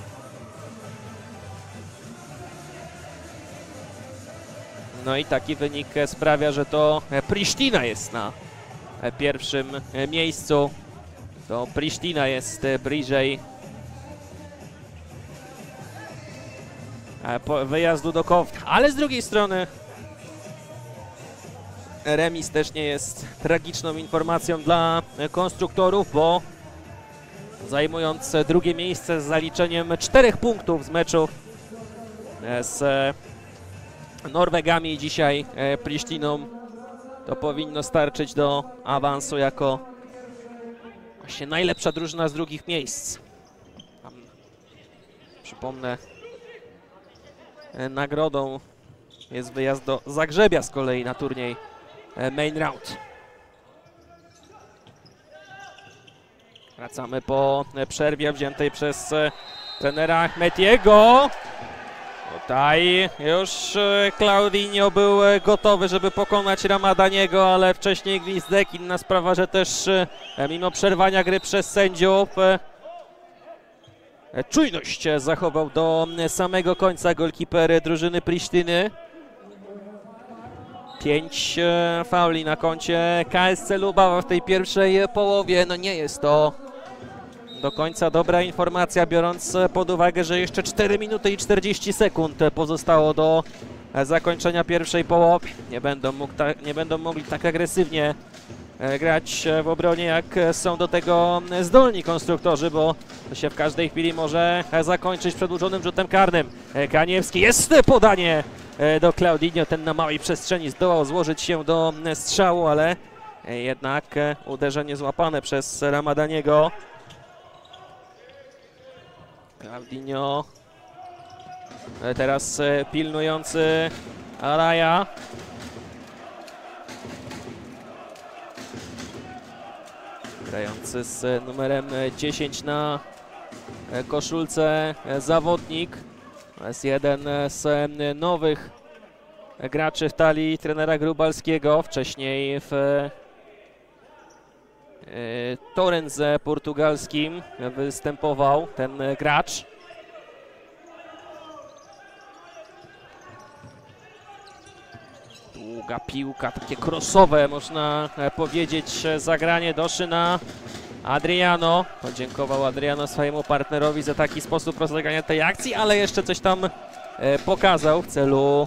No i taki wynik sprawia, że to Pristina jest na pierwszym miejscu. To Pristina jest bliżej wyjazdu do Kowna, ale z drugiej strony remis też nie jest tragiczną informacją dla konstruktorów, bo zajmując drugie miejsce z zaliczeniem czterech punktów z meczów z Norwegami dzisiaj Pristiną, to powinno starczyć do awansu jako właśnie najlepsza drużyna z drugich miejsc. Tam, przypomnę, nagrodą jest wyjazd do Zagrzebia z kolei na turniej Main Round. Wracamy po przerwie wziętej przez trenera Achmetiego. Tutaj już Claudinho był gotowy, żeby pokonać Ramadaniego, ale wcześniej gwizdek. Inna sprawa, że też mimo przerwania gry przez sędziów czujność zachował do samego końca golkiper drużyny Pristiny. Pięć fauli na koncie K S C Lubawa w tej pierwszej połowie. No nie jest to do końca dobra informacja, biorąc pod uwagę, że jeszcze cztery minuty i czterdzieści sekund pozostało do zakończenia pierwszej połowy. Nie będą, mógł nie będą mogli tak agresywnie grać w obronie, jak są do tego zdolni konstruktorzy, bo to się w każdej chwili może zakończyć przedłużonym rzutem karnym. Kaniewski, jest podanie do Claudinho, ten na małej przestrzeni zdołał złożyć się do strzału, ale jednak uderzenie złapane przez Ramadaniego. Claudinho teraz pilnujący Araja. Grający z numerem dziesięć na koszulce zawodnik. To jest jeden z nowych graczy w talii trenera Grubalskiego. Wcześniej w Torrens portugalskim występował ten gracz. Długa piłka, takie crossowe, można powiedzieć, zagranie Doszy na Adriano. Podziękował Adriano swojemu partnerowi za taki sposób rozegrania tej akcji, ale jeszcze coś tam pokazał w celu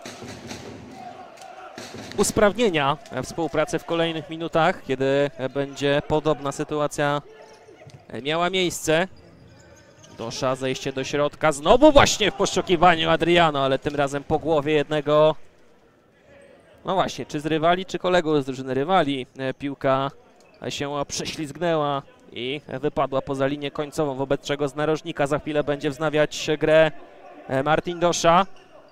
usprawnienia współpracy w kolejnych minutach, kiedy będzie podobna sytuacja miała miejsce. Dosza, zejście do środka, znowu właśnie w poszukiwaniu Adriano, ale tym razem po głowie jednego, no właśnie, czy z rywali, czy kolegów z drużyny rywali. Piłka się prześlizgnęła i wypadła poza linię końcową, wobec czego z narożnika za chwilę będzie wznawiać grę Martin Dosza.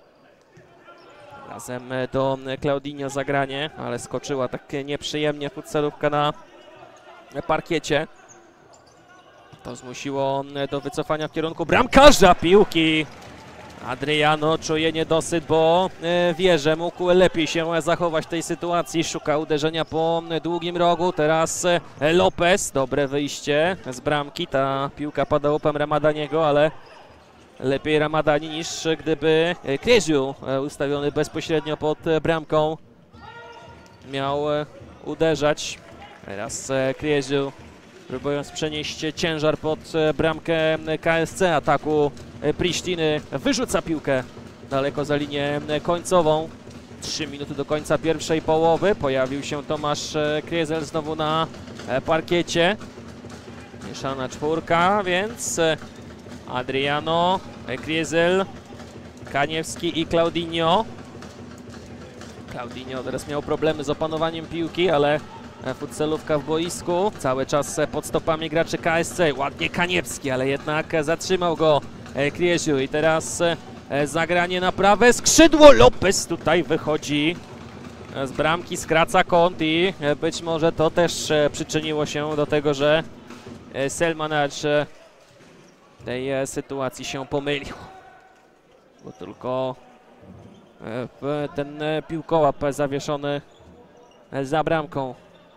Razem do Claudinho zagranie, ale skoczyła tak nieprzyjemnie futsalówka na parkiecie. To zmusiło do wycofania w kierunku bramkarza piłki. Adriano czuje niedosyt, bo wie, że mógł lepiej się zachować w tej sytuacji. Szuka uderzenia po długim rogu. Teraz Lopez. Dobre wyjście z bramki. Ta piłka pada łupem Ramadaniego, ale lepiej Ramadani niż gdyby Krieziu, ustawiony bezpośrednio pod bramką, miał uderzać. Teraz Krieziu, próbując przenieść ciężar pod bramkę K S C ataku Prisztiny, wyrzuca piłkę daleko za linię końcową. Trzy minuty do końca pierwszej połowy. Pojawił się Tomasz Kriezel znowu na parkiecie. Mieszana czwórka, więc Adriano, Kriezel, Kaniewski i Claudinho. Claudinho teraz miał problemy z opanowaniem piłki, ale futsalówka w boisku. Cały czas pod stopami graczy K S C. Ładnie Kaniewski, ale jednak zatrzymał go Krieziu. I teraz zagranie na prawe skrzydło. Lopez tutaj wychodzi z bramki, skraca kąt i być może to też przyczyniło się do tego, że Selmanac w tej sytuacji się pomylił. Bo tylko ten piłkołap zawieszony za bramką.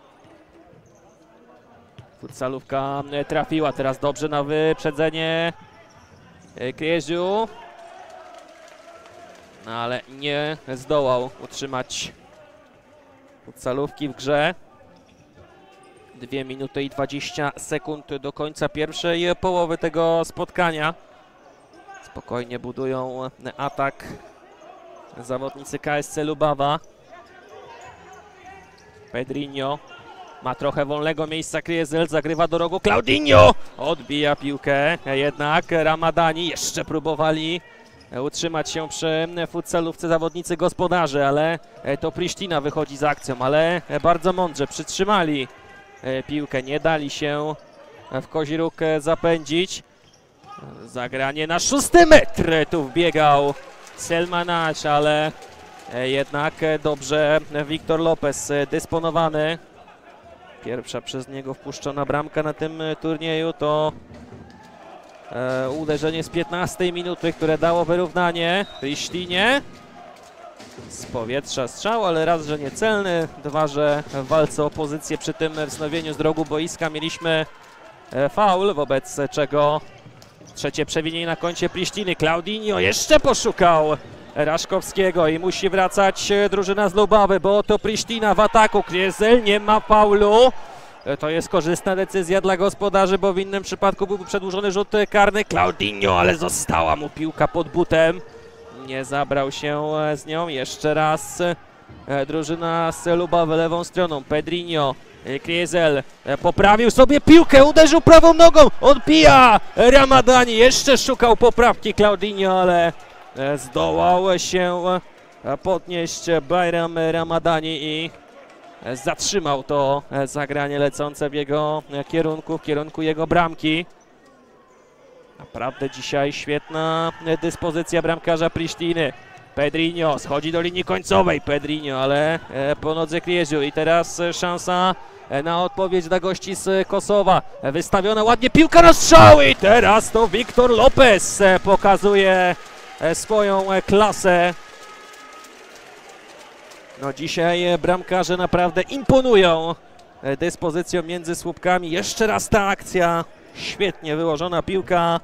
Futsalówka trafiła teraz dobrze na wyprzedzenie Krieziu, no ale nie zdołał utrzymać futsalówki w grze. Dwie minuty i dwadzieścia sekund do końca pierwszej połowy tego spotkania. Spokojnie budują atak zawodnicy K S C Lubawa. Pedrinho ma trochę wolnego miejsca, Kriezel zagrywa do rogu, Claudinho odbija piłkę, jednak Ramadani jeszcze próbowali utrzymać się przy futsalówce zawodnicy gospodarzy, ale to Prisztina wychodzi z akcją, ale bardzo mądrze przytrzymali piłkę, nie dali się w kozi róg zapędzić. Zagranie na szósty metr, tu wbiegał Selmanac, ale jednak dobrze Victor Lopez dysponowany. Pierwsza przez niego wpuszczona bramka na tym turnieju to e, uderzenie z piętnastej minuty, które dało wyrównanie Prisztinie. Z powietrza strzał, ale raz, że niecelny, dwa, że w walce o pozycję przy tym wznowieniu z rogu boiska mieliśmy e, faul, wobec czego trzecie przewinienie na koncie Prisztiny. Claudinho jeszcze poszukał Raszkowskiego i musi wracać drużyna z Lubawy, bo to Prisztina w ataku. Kriezel, nie ma faulu. To jest korzystna decyzja dla gospodarzy, bo w innym przypadku byłby przedłużony rzut karny. Claudinho, ale została mu piłka pod butem. Nie zabrał się z nią. Jeszcze raz drużyna z Lubawy lewą stroną. Pedrinho, Kriezel poprawił sobie piłkę, uderzył prawą nogą. Odbija Ramadani. Jeszcze szukał poprawki Claudinho, ale zdołał się podnieść Bayram Ramadani i zatrzymał to zagranie lecące w jego kierunku, w kierunku jego bramki. Naprawdę dzisiaj świetna dyspozycja bramkarza Prisztiny. Pedrinho schodzi do linii końcowej. Pedrinho, ale po nodze Krieziu. I teraz szansa na odpowiedź dla gości z Kosowa. Wystawiona ładnie piłka na strzały. I teraz to Victor Lopez pokazuje swoją klasę. No dzisiaj bramkarze naprawdę imponują dyspozycją między słupkami. Jeszcze raz ta akcja. Świetnie wyłożona piłka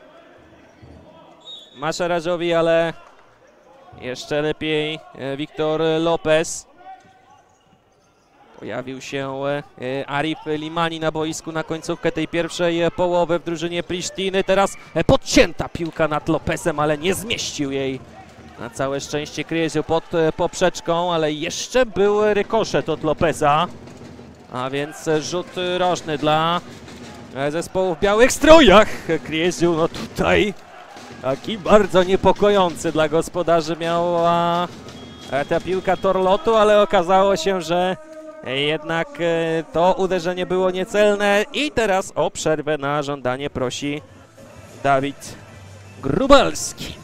Maszarażowi, ale jeszcze lepiej Wiktor Lopez. Pojawił się Arif Limani na boisku na końcówkę tej pierwszej połowy w drużynie Prisztiny. Teraz podcięta piłka nad Lopezem, ale nie zmieścił jej. Na całe szczęście Kryjeziu pod poprzeczką, ale jeszcze był rykoszet od Lopeza. A więc rzut rożny dla zespołu w białych strojach. Kryjeziu, no tutaj taki bardzo niepokojący dla gospodarzy miała ta piłka tor lotu, ale okazało się, że jednak to uderzenie było niecelne i teraz o przerwę na żądanie prosi Dawid Grubalski.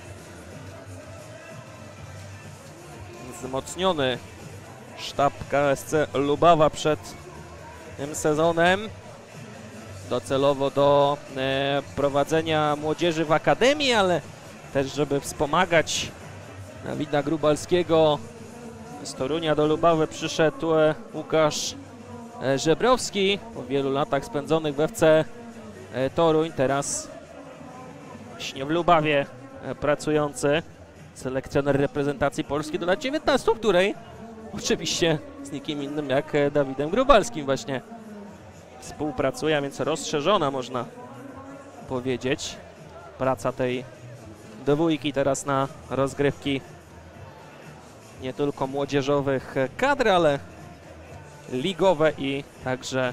Wzmocniony sztab K S C Lubawa przed tym sezonem. Docelowo do e, prowadzenia młodzieży w akademii, ale też żeby wspomagać Dawida Grubalskiego. Z Torunia do Lubawy przyszedł e, Łukasz e, Żebrowski. Po wielu latach spędzonych w F C e, Toruń, teraz właśnie w Lubawie e, pracujący selekcjoner reprezentacji Polski do lat dziewiętnastu, której oczywiście z nikim innym jak e, Dawidem Grubalskim właśnie współpracuje, a więc rozszerzona, można powiedzieć, praca tej dwójki teraz na rozgrywki nie tylko młodzieżowych kadr, ale ligowe i także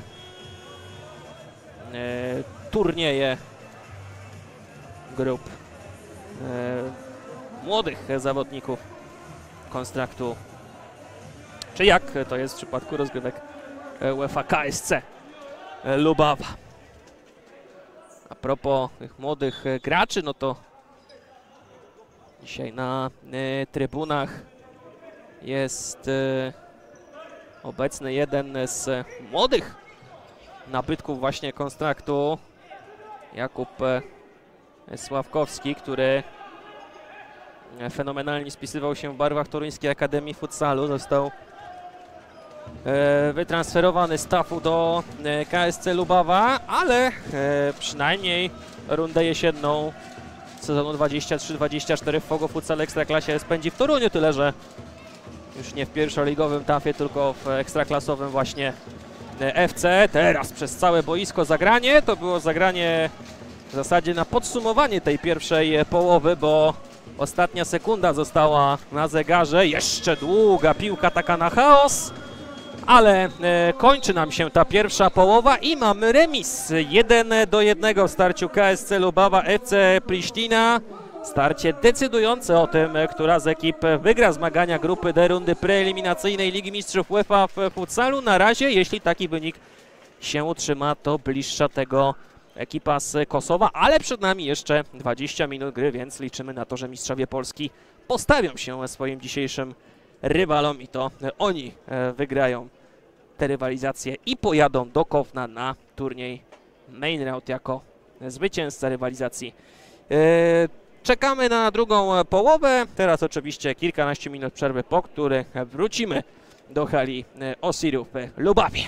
e, turnieje grup e, młodych zawodników Konstraktu, czy jak to jest w przypadku rozgrywek UEFA K S C Lubawa. A propos tych młodych graczy, no to dzisiaj na e, trybunach jest e, obecny jeden z młodych nabytków właśnie Konstraktu, Jakub e, Sławkowski, który fenomenalnie spisywał się w barwach Toruńskiej Akademii Futsalu. Został e, wytransferowany z TAF-u do e, K S C Lubawa, ale e, przynajmniej rundę jesienną sezonu dwadzieścia trzy dwadzieścia cztery w Fogo Futsal Ekstraklasie spędzi w Toruniu, tyle że już nie w pierwszoligowym TAF-ie, tylko w ekstraklasowym właśnie F C. Teraz przez całe boisko zagranie. To było zagranie w zasadzie na podsumowanie tej pierwszej połowy, bo ostatnia sekunda została na zegarze. Jeszcze długa piłka taka na chaos, ale e, kończy nam się ta pierwsza połowa i mamy remis jeden do jednego w starciu K S C Lubawa F C Prisztina. Starcie decydujące o tym, która z ekip wygra zmagania grupy D rundy preeliminacyjnej Ligi Mistrzów UEFA w futsalu. Na razie, jeśli taki wynik się utrzyma, to bliższa tego ekipa z Kosowa, ale przed nami jeszcze dwadzieścia minut gry, więc liczymy na to, że mistrzowie Polski postawią się swoim dzisiejszym rywalom i to oni wygrają te rywalizacje i pojadą do Kowna na turniej Main Round jako zwycięzca rywalizacji. Czekamy na drugą połowę. Teraz oczywiście kilkanaście minut przerwy, po których wrócimy do hali Osirów w Lubawie.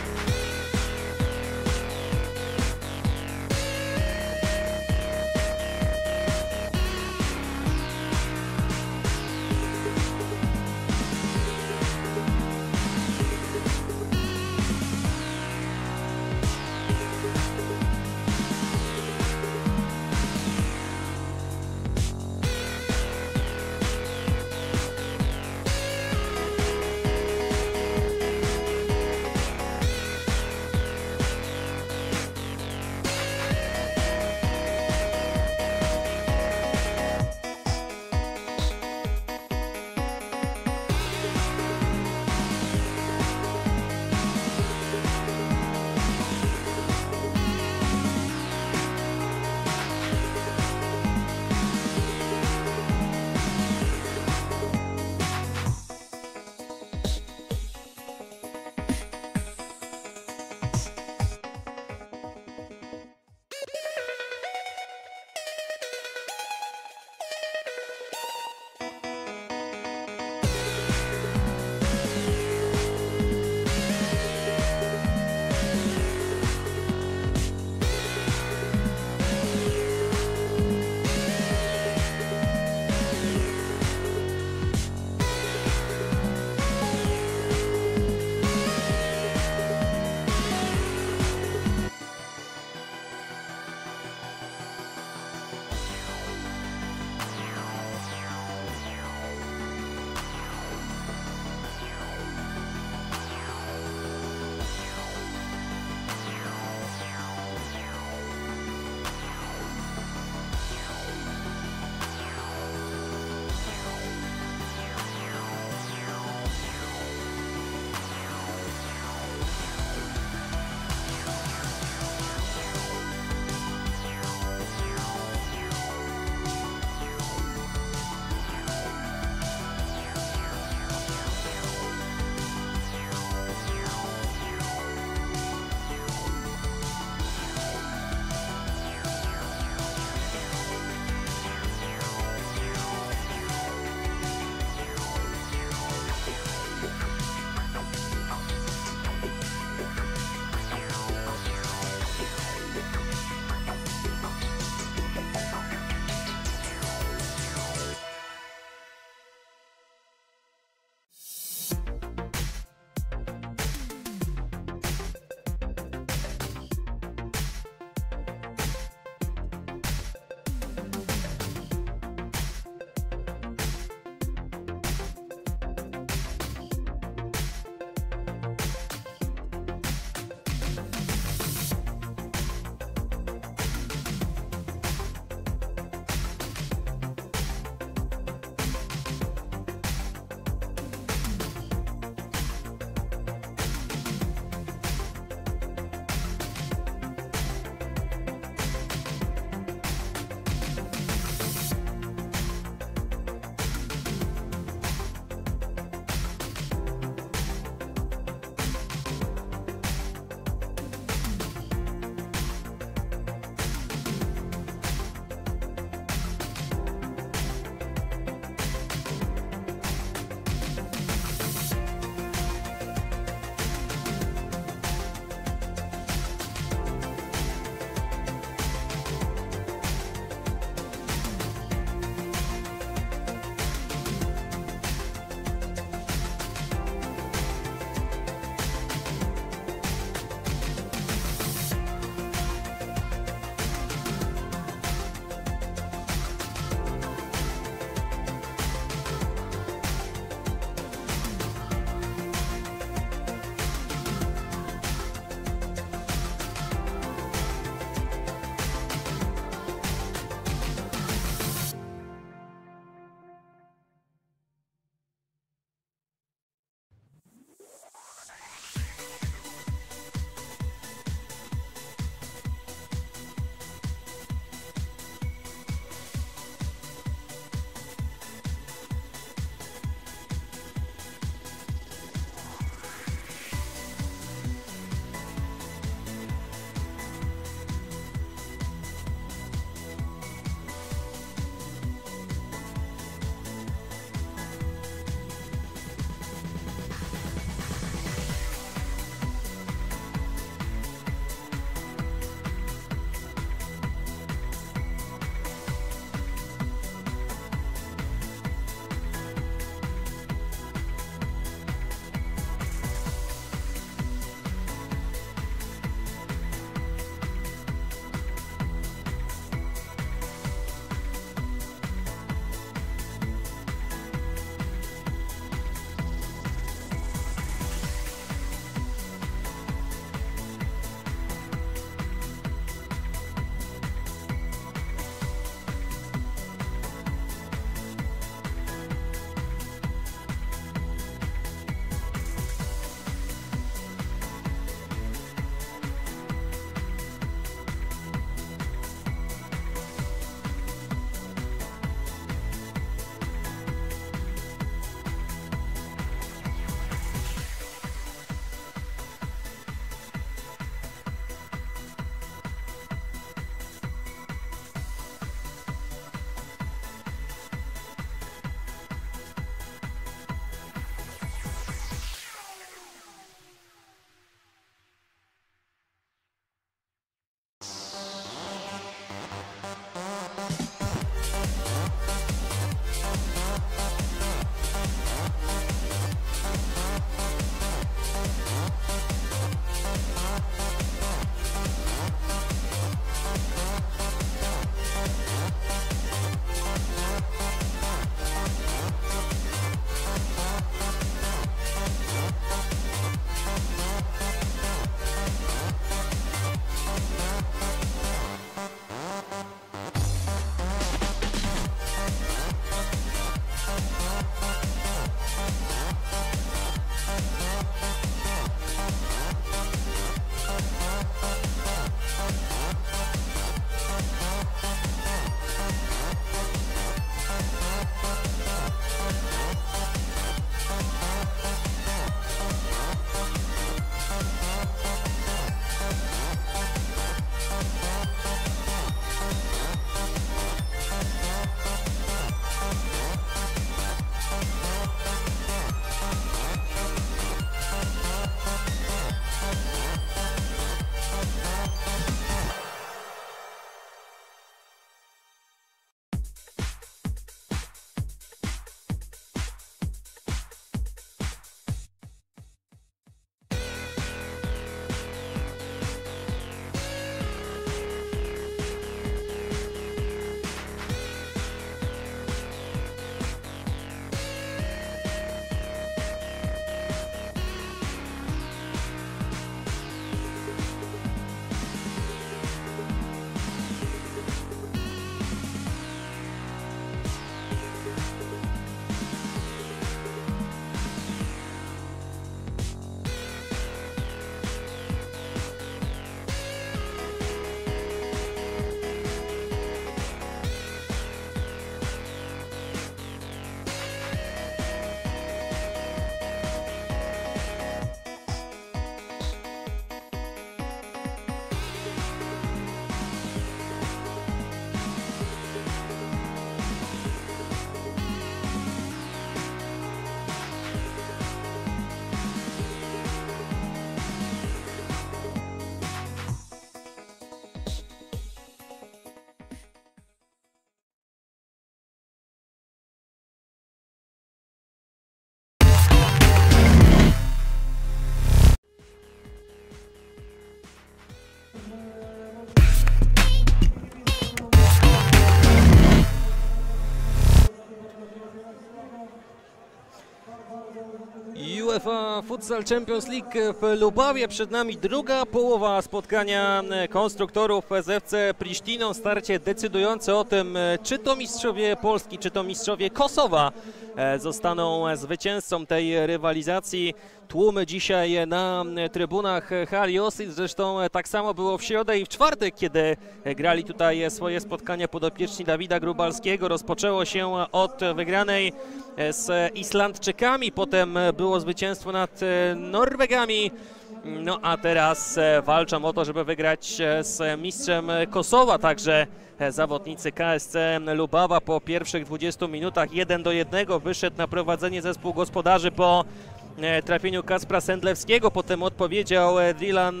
Futsal Champions League w Lubawie. Przed nami druga połowa spotkania konstruktorów z F C Prištiną. Starcie decydujące o tym, czy to mistrzowie Polski, czy to mistrzowie Kosowa zostaną zwycięzcą tej rywalizacji. Tłumy dzisiaj na trybunach hali Osic. Zresztą tak samo było w środę i w czwartek, kiedy grali tutaj swoje spotkania podopieczni Dawida Grubalskiego. Rozpoczęło się od wygranej z Islandczykami, potem było zwycięstwo nad Norwegami. No a teraz walczą o to, żeby wygrać z mistrzem Kosowa. Także zawodnicy K S C Lubawa po pierwszych dwudziestu minutach jeden do jednego wyszedł na prowadzenie zespół gospodarzy po trafieniu Kacpra Sendlewskiego. Potem odpowiedział Drilan,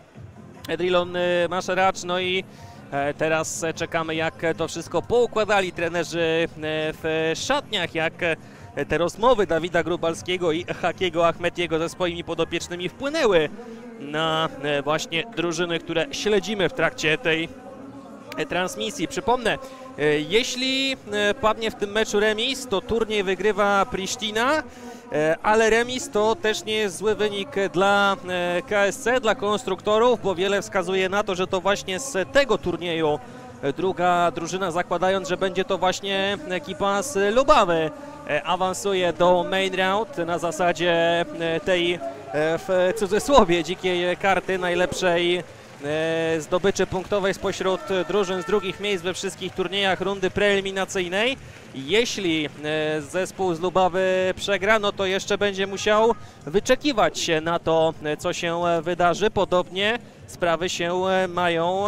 Drilon Maszeracz. No i teraz czekamy, jak to wszystko poukładali trenerzy w szatniach, jak te rozmowy Dawida Grubalskiego i Hakiego Ahmetiego ze swoimi podopiecznymi wpłynęły na właśnie drużyny, które śledzimy w trakcie tej transmisji. Przypomnę, jeśli padnie w tym meczu remis, to turniej wygrywa Priština, ale remis to też nie jest zły wynik dla K S C, dla konstruktorów, bo wiele wskazuje na to, że to właśnie z tego turnieju druga drużyna, zakładając, że będzie to właśnie ekipa z Lubawy, awansuje do main round na zasadzie tej, w cudzysłowie, dzikiej karty najlepszej zdobyczy punktowej spośród drużyn z drugich miejsc we wszystkich turniejach rundy preeliminacyjnej. Jeśli zespół z Lubawy przegra, no to jeszcze będzie musiał wyczekiwać się na to, co się wydarzy. Podobnie sprawy się mają,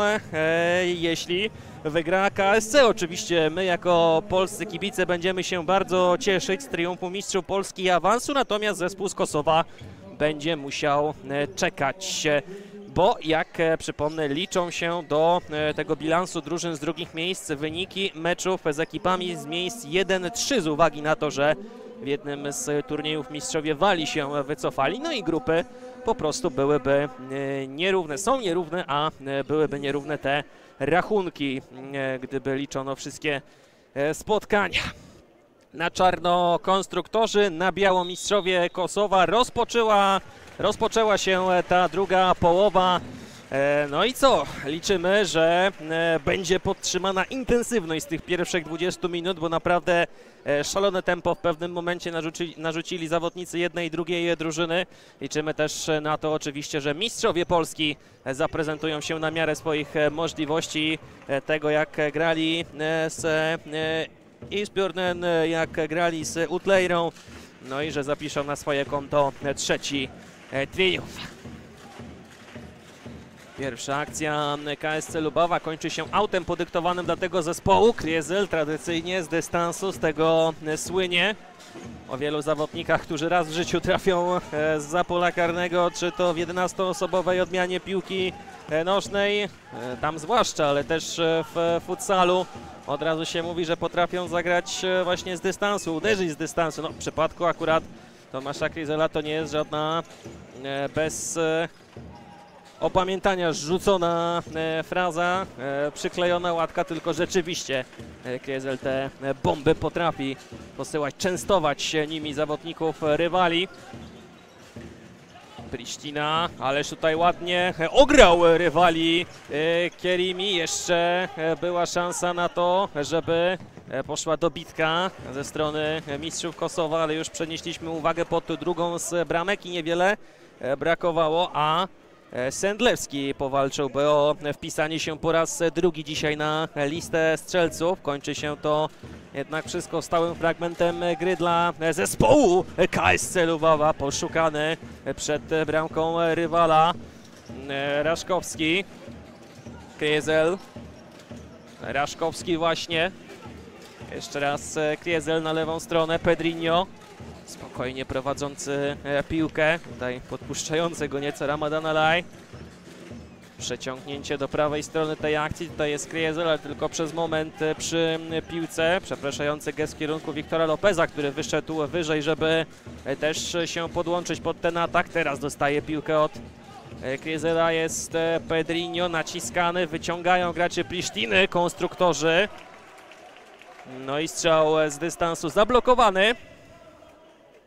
jeśli wygra K S C. Oczywiście my jako polscy kibice będziemy się bardzo cieszyć z triumfu mistrzów Polski i awansu, natomiast zespół z Kosowa będzie musiał czekać, bo jak przypomnę, liczą się do tego bilansu drużyn z drugich miejsc wyniki meczów z ekipami z miejsc jeden trzy, z uwagi na to, że w jednym z turniejów mistrzowie Walii się wycofali, no i grupy po prostu byłyby nierówne, są nierówne, a byłyby nierówne te rachunki, gdyby liczono wszystkie spotkania. Na czarno konstruktorzy, na biało mistrzowie Kosowa. Rozpoczęła, rozpoczęła się ta druga połowa. No i co? Liczymy, że będzie podtrzymana intensywność z tych pierwszych dwudziestu minut, bo naprawdę szalone tempo w pewnym momencie narzucili, narzucili zawodnicy jednej i drugiej drużyny. Liczymy też na to oczywiście, że mistrzowie Polski zaprezentują się na miarę swoich możliwości, tego jak grali z Isbjörnen, jak grali z Utleirą, no i że zapiszą na swoje konto trzeci triumf. Pierwsza akcja K S C Lubawa kończy się autem podyktowanym dla tego zespołu. Kriezel tradycyjnie z dystansu, z tego słynie. O wielu zawodnikach, którzy raz w życiu trafią zza pola karnego, czy to w jedenastoosobowej odmianie piłki nożnej, tam zwłaszcza, ale też w futsalu. Od razu się mówi, że potrafią zagrać właśnie z dystansu, uderzyć z dystansu. No, w przypadku akurat Tomasza Kriezela to nie jest żadna bez opamiętania rzucona fraza, przyklejona łatka, tylko rzeczywiście Kriezel te bomby potrafi posyłać, częstować nimi zawodników rywali. Priština, ależ tutaj ładnie ograł rywali Kerimi. Jeszcze była szansa na to, żeby poszła dobitka ze strony mistrzów Kosowa, ale już przenieśliśmy uwagę pod drugą z bramek i niewiele brakowało, a Sendlewski powalczyłby o wpisanie się po raz drugi dzisiaj na listę strzelców. Kończy się to jednak wszystko stałym fragmentem gry dla zespołu K S C Lubawa, poszukany przed bramką rywala. Raszkowski, Kriezel, Raszkowski właśnie. Jeszcze raz Kriezel na lewą stronę, Pedrinho. Spokojnie prowadzący piłkę, tutaj podpuszczający go nieco Ramadan Alai. Przeciągnięcie do prawej strony tej akcji, tutaj jest Kriezel, ale tylko przez moment przy piłce. Przepraszający gest w kierunku Wiktora Lopeza, który wyszedł wyżej, żeby też się podłączyć pod ten atak. Teraz dostaje piłkę od Kriezela, jest Pedrinho naciskany, wyciągają gracze Prištiny, konstruktorzy. No i strzał z dystansu zablokowany.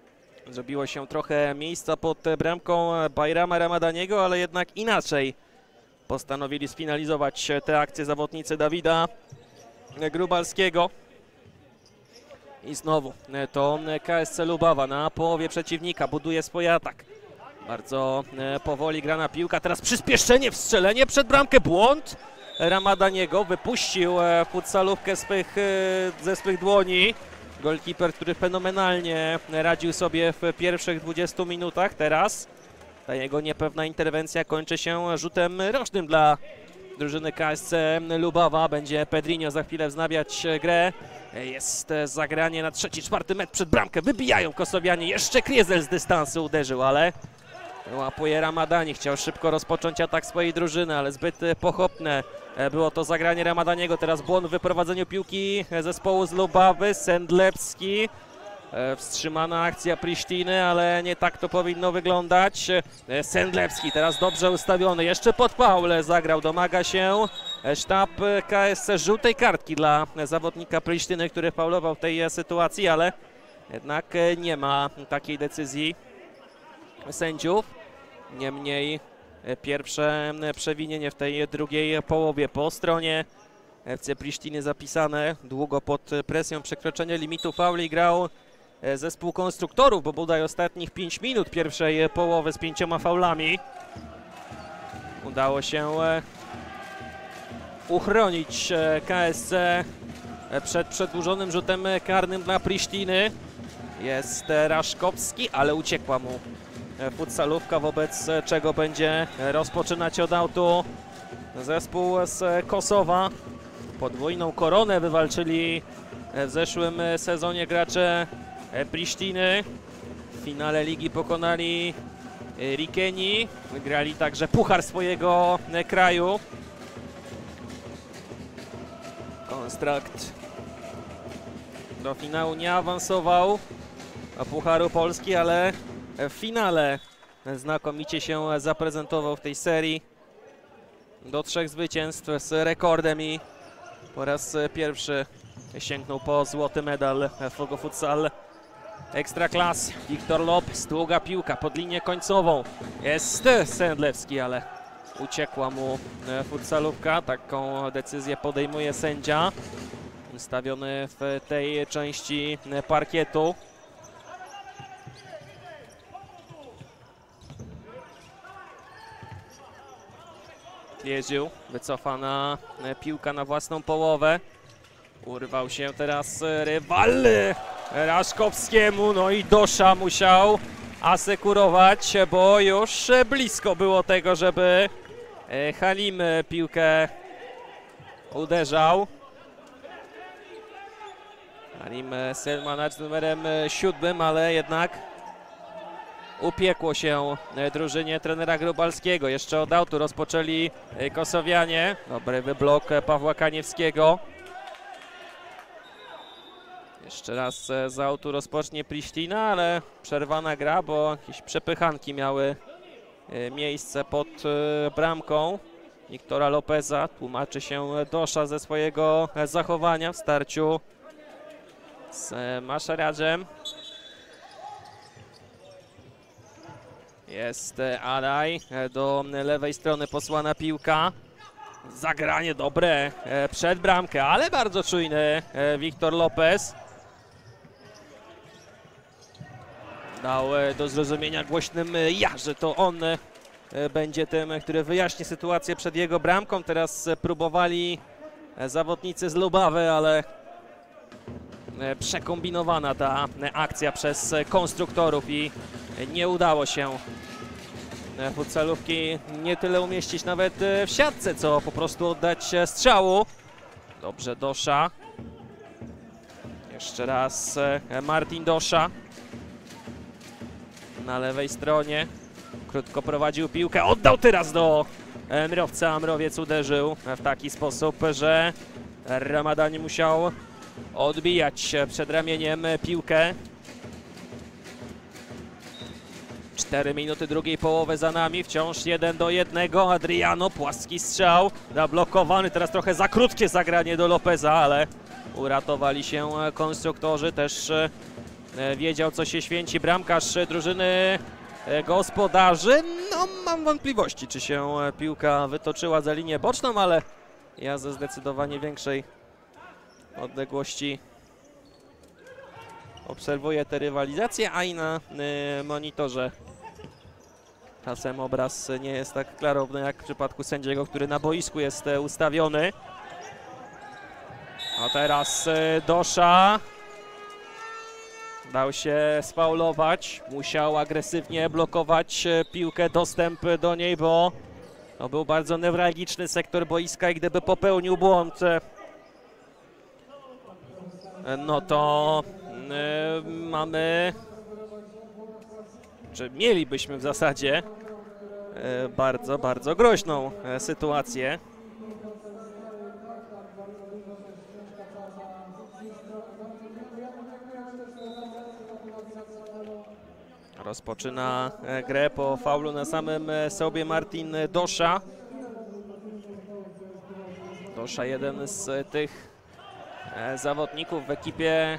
Zrobiło się trochę miejsca pod bramką Bajrama Ramadaniego, ale jednak inaczej postanowili sfinalizować te akcje zawodnicy Dawida Grubalskiego. I znowu to K S C Lubawa na połowie przeciwnika, buduje swój atak. Bardzo powoli grana piłka, teraz przyspieszenie, wstrzelenie przed bramkę, błąd Ramadaniego, wypuścił futsalówkę swych, ze swych dłoni. Golkiper, który fenomenalnie radził sobie w pierwszych dwudziestu minutach, teraz ta jego niepewna interwencja kończy się rzutem rożnym dla drużyny K S C Lubawa. Będzie Pedrinho za chwilę wznawiać grę. Jest zagranie na trzeci, czwarty metr przed bramkę. Wybijają kosowianie. Jeszcze Kriezel z dystansu uderzył, ale łapuje Ramadani. Chciał szybko rozpocząć atak swojej drużyny, ale zbyt pochopne było to zagranie Ramadaniego. Teraz błąd w wyprowadzeniu piłki zespołu z Lubawy. Sendlepski. Wstrzymana akcja Prisztiny, ale nie tak to powinno wyglądać. Sendlepski teraz dobrze ustawiony, jeszcze pod faul zagrał, domaga się sztab K S C żółtej kartki dla zawodnika Prisztiny, który faulował w tej sytuacji, ale jednak nie ma takiej decyzji sędziów. Niemniej pierwsze przewinienie w tej drugiej połowie po stronie F C Prisztiny zapisane. Długo pod presją przekroczenia limitu fauli grał zespół konstruktorów, bo bodaj ostatnich pięć minut pierwszej połowy z pięcioma faulami udało się uchronić K S C przed przedłużonym rzutem karnym dla Prisztiny. Jest Raszkowski, ale uciekła mu futsalówka, wobec czego będzie rozpoczynać od autu zespół z Kosowa. Podwójną koronę wywalczyli w zeszłym sezonie gracze Prisztiny. W finale ligi pokonali Rikeni. Wygrali także puchar swojego kraju. Konstrakt do finału nie awansował a Pucharu Polski, ale w finale znakomicie się zaprezentował w tej serii. Do trzech zwycięstw z rekordem i po raz pierwszy sięgnął po złoty medal Fogo Futsal Ekstraklas. Wiktor Lopez, długa piłka pod linię końcową. Jest Sendlepski, ale uciekła mu futsalówka. Taką decyzję podejmuje sędzia ustawiony w tej części parkietu. Jeziu, wycofana piłka na własną połowę. Urwał się teraz rywal Raszkowskiemu, no i Dosza musiał asekurować, bo już blisko było tego, żeby Halim piłkę uderzał. Halim Selmanacz z numerem siódmym, ale jednak upiekło się drużynie trenera Grubalskiego. Jeszcze od autu rozpoczęli kosowianie. Dobry wyblok Pawła Kaniewskiego. Jeszcze raz z autu rozpocznie Prisztina, ale przerwana gra, bo jakieś przepychanki miały miejsce pod bramką Wiktora Lopeza. Tłumaczy się Dosza ze swojego zachowania w starciu z Maszaradzem. Jest Adaj, do lewej strony posłana piłka. Zagranie dobre przed bramkę, ale bardzo czujny Wiktor Lopez. Dał do zrozumienia głośnym ja, że to on będzie tym, który wyjaśni sytuację przed jego bramką. Teraz próbowali zawodnicy z Lubawy, ale przekombinowana ta akcja przez konstruktorów i nie udało się futsalówki nie tyle umieścić nawet w siatce, co po prostu oddać strzału. Dobrze Dosza. Jeszcze raz Martin Dosza. Na lewej stronie. Krótko prowadził piłkę. Oddał teraz do Mrowca, a Mrowiec uderzył w taki sposób, że Ramadani musiał odbijać przed ramieniem piłkę. Cztery minuty drugiej połowy za nami, wciąż jeden do jednego. Adriano, płaski strzał, zablokowany, teraz trochę za krótkie zagranie do Lopeza, ale uratowali się konstruktorzy. Też wiedział, co się święci bramkarz drużyny gospodarzy. No, mam wątpliwości, czy się piłka wytoczyła za linię boczną, ale ja ze zdecydowanie większej odległości obserwuję tę rywalizację, a i na monitorze czasem obraz nie jest tak klarowny jak w przypadku sędziego, który na boisku jest ustawiony. A teraz Dosza dał się sfaulować, musiał agresywnie blokować piłkę, dostęp do niej, bo to był bardzo newralgiczny sektor boiska i gdyby popełnił błąd, no to y, mamy, czy mielibyśmy w zasadzie y, bardzo, bardzo groźną y, sytuację. Rozpoczyna grę po faulu na samym sobie Martin Dosza. Dosza, jeden z tych zawodników w ekipie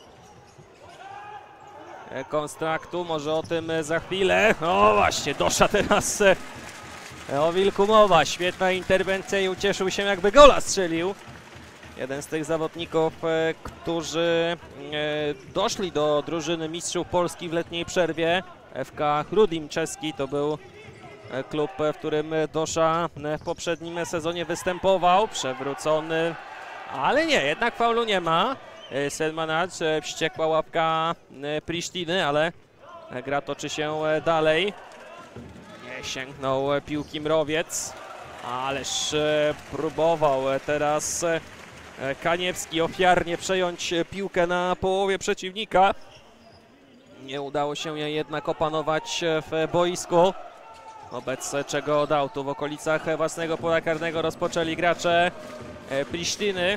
Konstraktu, może o tym za chwilę. O właśnie, Dosza teraz, o wilku mowa, świetna interwencja i ucieszył się, jakby gola strzelił. Jeden z tych zawodników, którzy doszli do drużyny mistrzów Polski w letniej przerwie. F K Chrudim czeski to był klub, w którym Dosza w poprzednim sezonie występował. Przewrócony, ale nie, jednak faulu nie ma. Selmanac, wściekła łapka Prisztiny, ale gra toczy się dalej. Nie sięgnął piłki Mrowiec, ależ próbował teraz Kaniewski ofiarnie przejąć piłkę na połowie przeciwnika. Nie udało się jej jednak opanować w boisku, wobec czego dał tu w okolicach własnego pola karnego rozpoczęli gracze Prisztiny.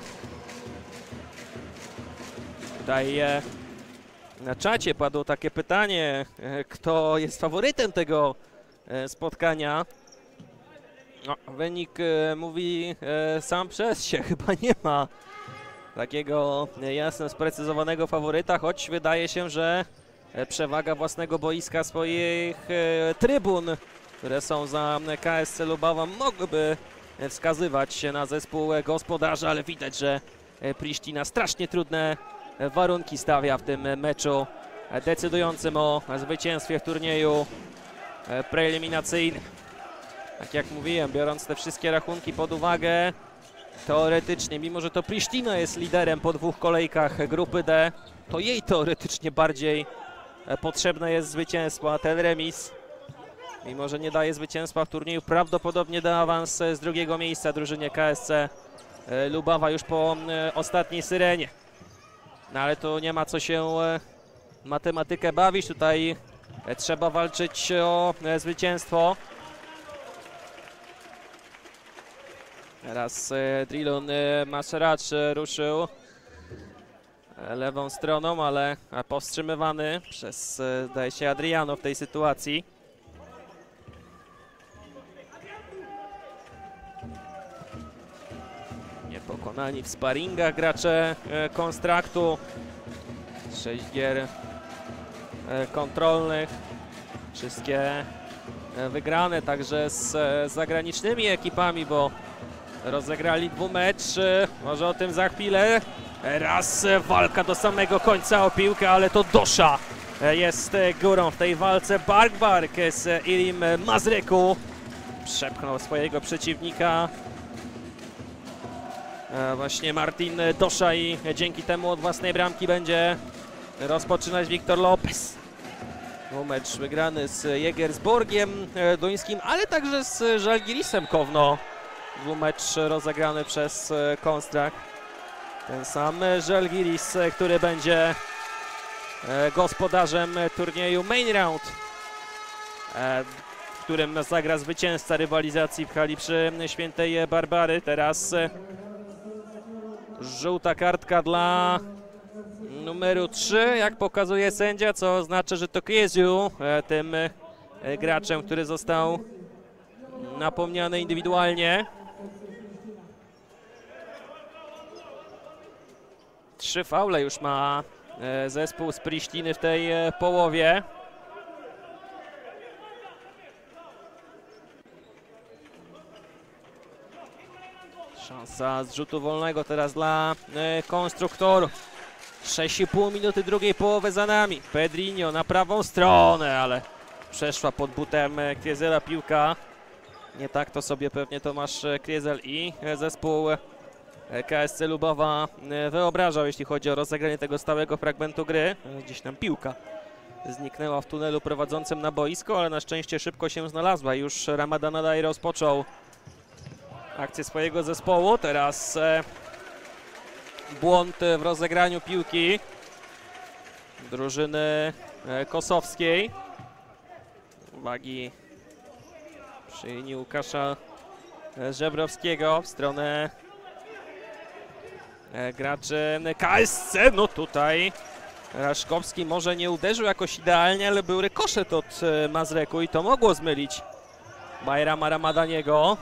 Tutaj na czacie padło takie pytanie, kto jest faworytem tego spotkania. No, wynik mówi sam przez się, chyba nie ma takiego jasno sprecyzowanego faworyta, choć wydaje się, że przewaga własnego boiska, swoich trybun, które są za K S C Lubawa, mogłyby wskazywać się na zespół gospodarza, ale widać, że Prisztina strasznie trudne warunki stawia w tym meczu decydującym o zwycięstwie w turnieju preeliminacyjnym. Tak jak mówiłem, biorąc te wszystkie rachunki pod uwagę, teoretycznie, mimo że to Prisztina jest liderem po dwóch kolejkach grupy D, to jej teoretycznie bardziej potrzebne jest zwycięstwo, a ten remis, mimo że nie daje zwycięstwa w turnieju, prawdopodobnie da awans z drugiego miejsca drużynie K S C Lubawa już po ostatniej syrenie. No ale tu nie ma co się matematykę bawić, tutaj trzeba walczyć o zwycięstwo. Teraz Drilon Maszeracz ruszył lewą stroną, ale powstrzymywany przez, zdaje się, Adriano w tej sytuacji. Niepokonani w sparingach gracze Konstraktu. Sześć gier kontrolnych, wszystkie wygrane także z zagranicznymi ekipami, bo rozegrali dwumecz, może o tym za chwilę. Raz walka do samego końca o piłkę, ale to Dosza jest górą w tej walce. Bark Bark z Ilim Mazreku przepchnął swojego przeciwnika. Właśnie Martin Dosza i dzięki temu od własnej bramki będzie rozpoczynać Wiktor Lopez. Mecz wygrany z Jägersborgiem duńskim, ale także z Żalgirisem Kowno. Mecz rozegrany przez Konstrakt. Ten sam Żalgiris, który będzie gospodarzem turnieju Main Round, w którym zagra zwycięzca rywalizacji w hali przy Świętej Barbary. Teraz żółta kartka dla numeru trzy, jak pokazuje sędzia, co oznacza, że to Kieziu, tym graczem, który został napomniany indywidualnie. Trzy faule już ma zespół z Prištiny w tej połowie. Szansa z rzutu wolnego teraz dla konstruktorów. sześć i pół minuty drugiej połowy za nami. Pedrinho na prawą stronę, ale przeszła pod butem Kriesela piłka. Nie tak to sobie pewnie Tomasz Kriesel i zespół K S C Lubawa wyobrażał, jeśli chodzi o rozegranie tego stałego fragmentu gry. Gdzieś tam piłka zniknęła w tunelu prowadzącym na boisko, ale na szczęście szybko się znalazła. Już Ramadan Adai rozpoczął akcję swojego zespołu. Teraz e, błąd w rozegraniu piłki drużyny e, kosowskiej. Uwagi przy linii Łukasza Żebrowskiego w stronę e, graczy K S C. No tutaj Raszkowski może nie uderzył jakoś idealnie, ale był rykoszet od e, Mazreku i to mogło zmylić Bajrama Ramadaniego.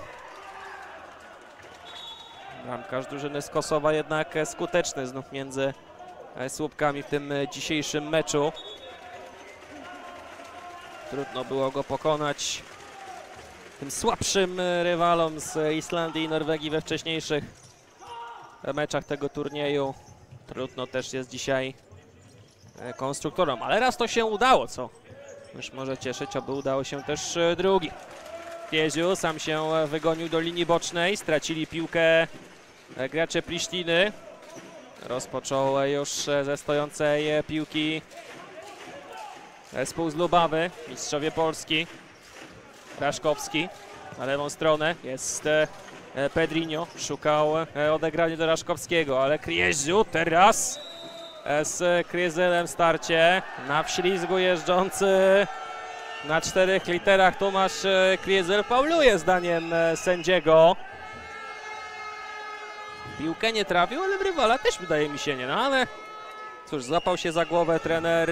Bramkarz drużyny z Kosowa jednak skuteczny znów między słupkami w tym dzisiejszym meczu. Trudno było go pokonać tym słabszym rywalom z Islandii i Norwegii we wcześniejszych meczach tego turnieju. Trudno też jest dzisiaj konstruktorom, ale raz to się udało, co już może cieszyć, aby udało się też drugi. Kieziu sam się wygonił do linii bocznej, stracili piłkę gracze Prištiny. Rozpoczął już ze stojącej piłki zespół z Lubawy, mistrzowie Polski. Raszkowski na lewą stronę, jest Pedrinho, szukał odegrania do Raszkowskiego, ale Kieziu teraz z Krieselem starcie, na wślizgu jeżdżący na czterech literach Tomasz Kriesel fauluje zdaniem sędziego. Piłkę nie trafił, ale w rywala też wydaje mi się nie, no ale cóż, złapał się za głowę trener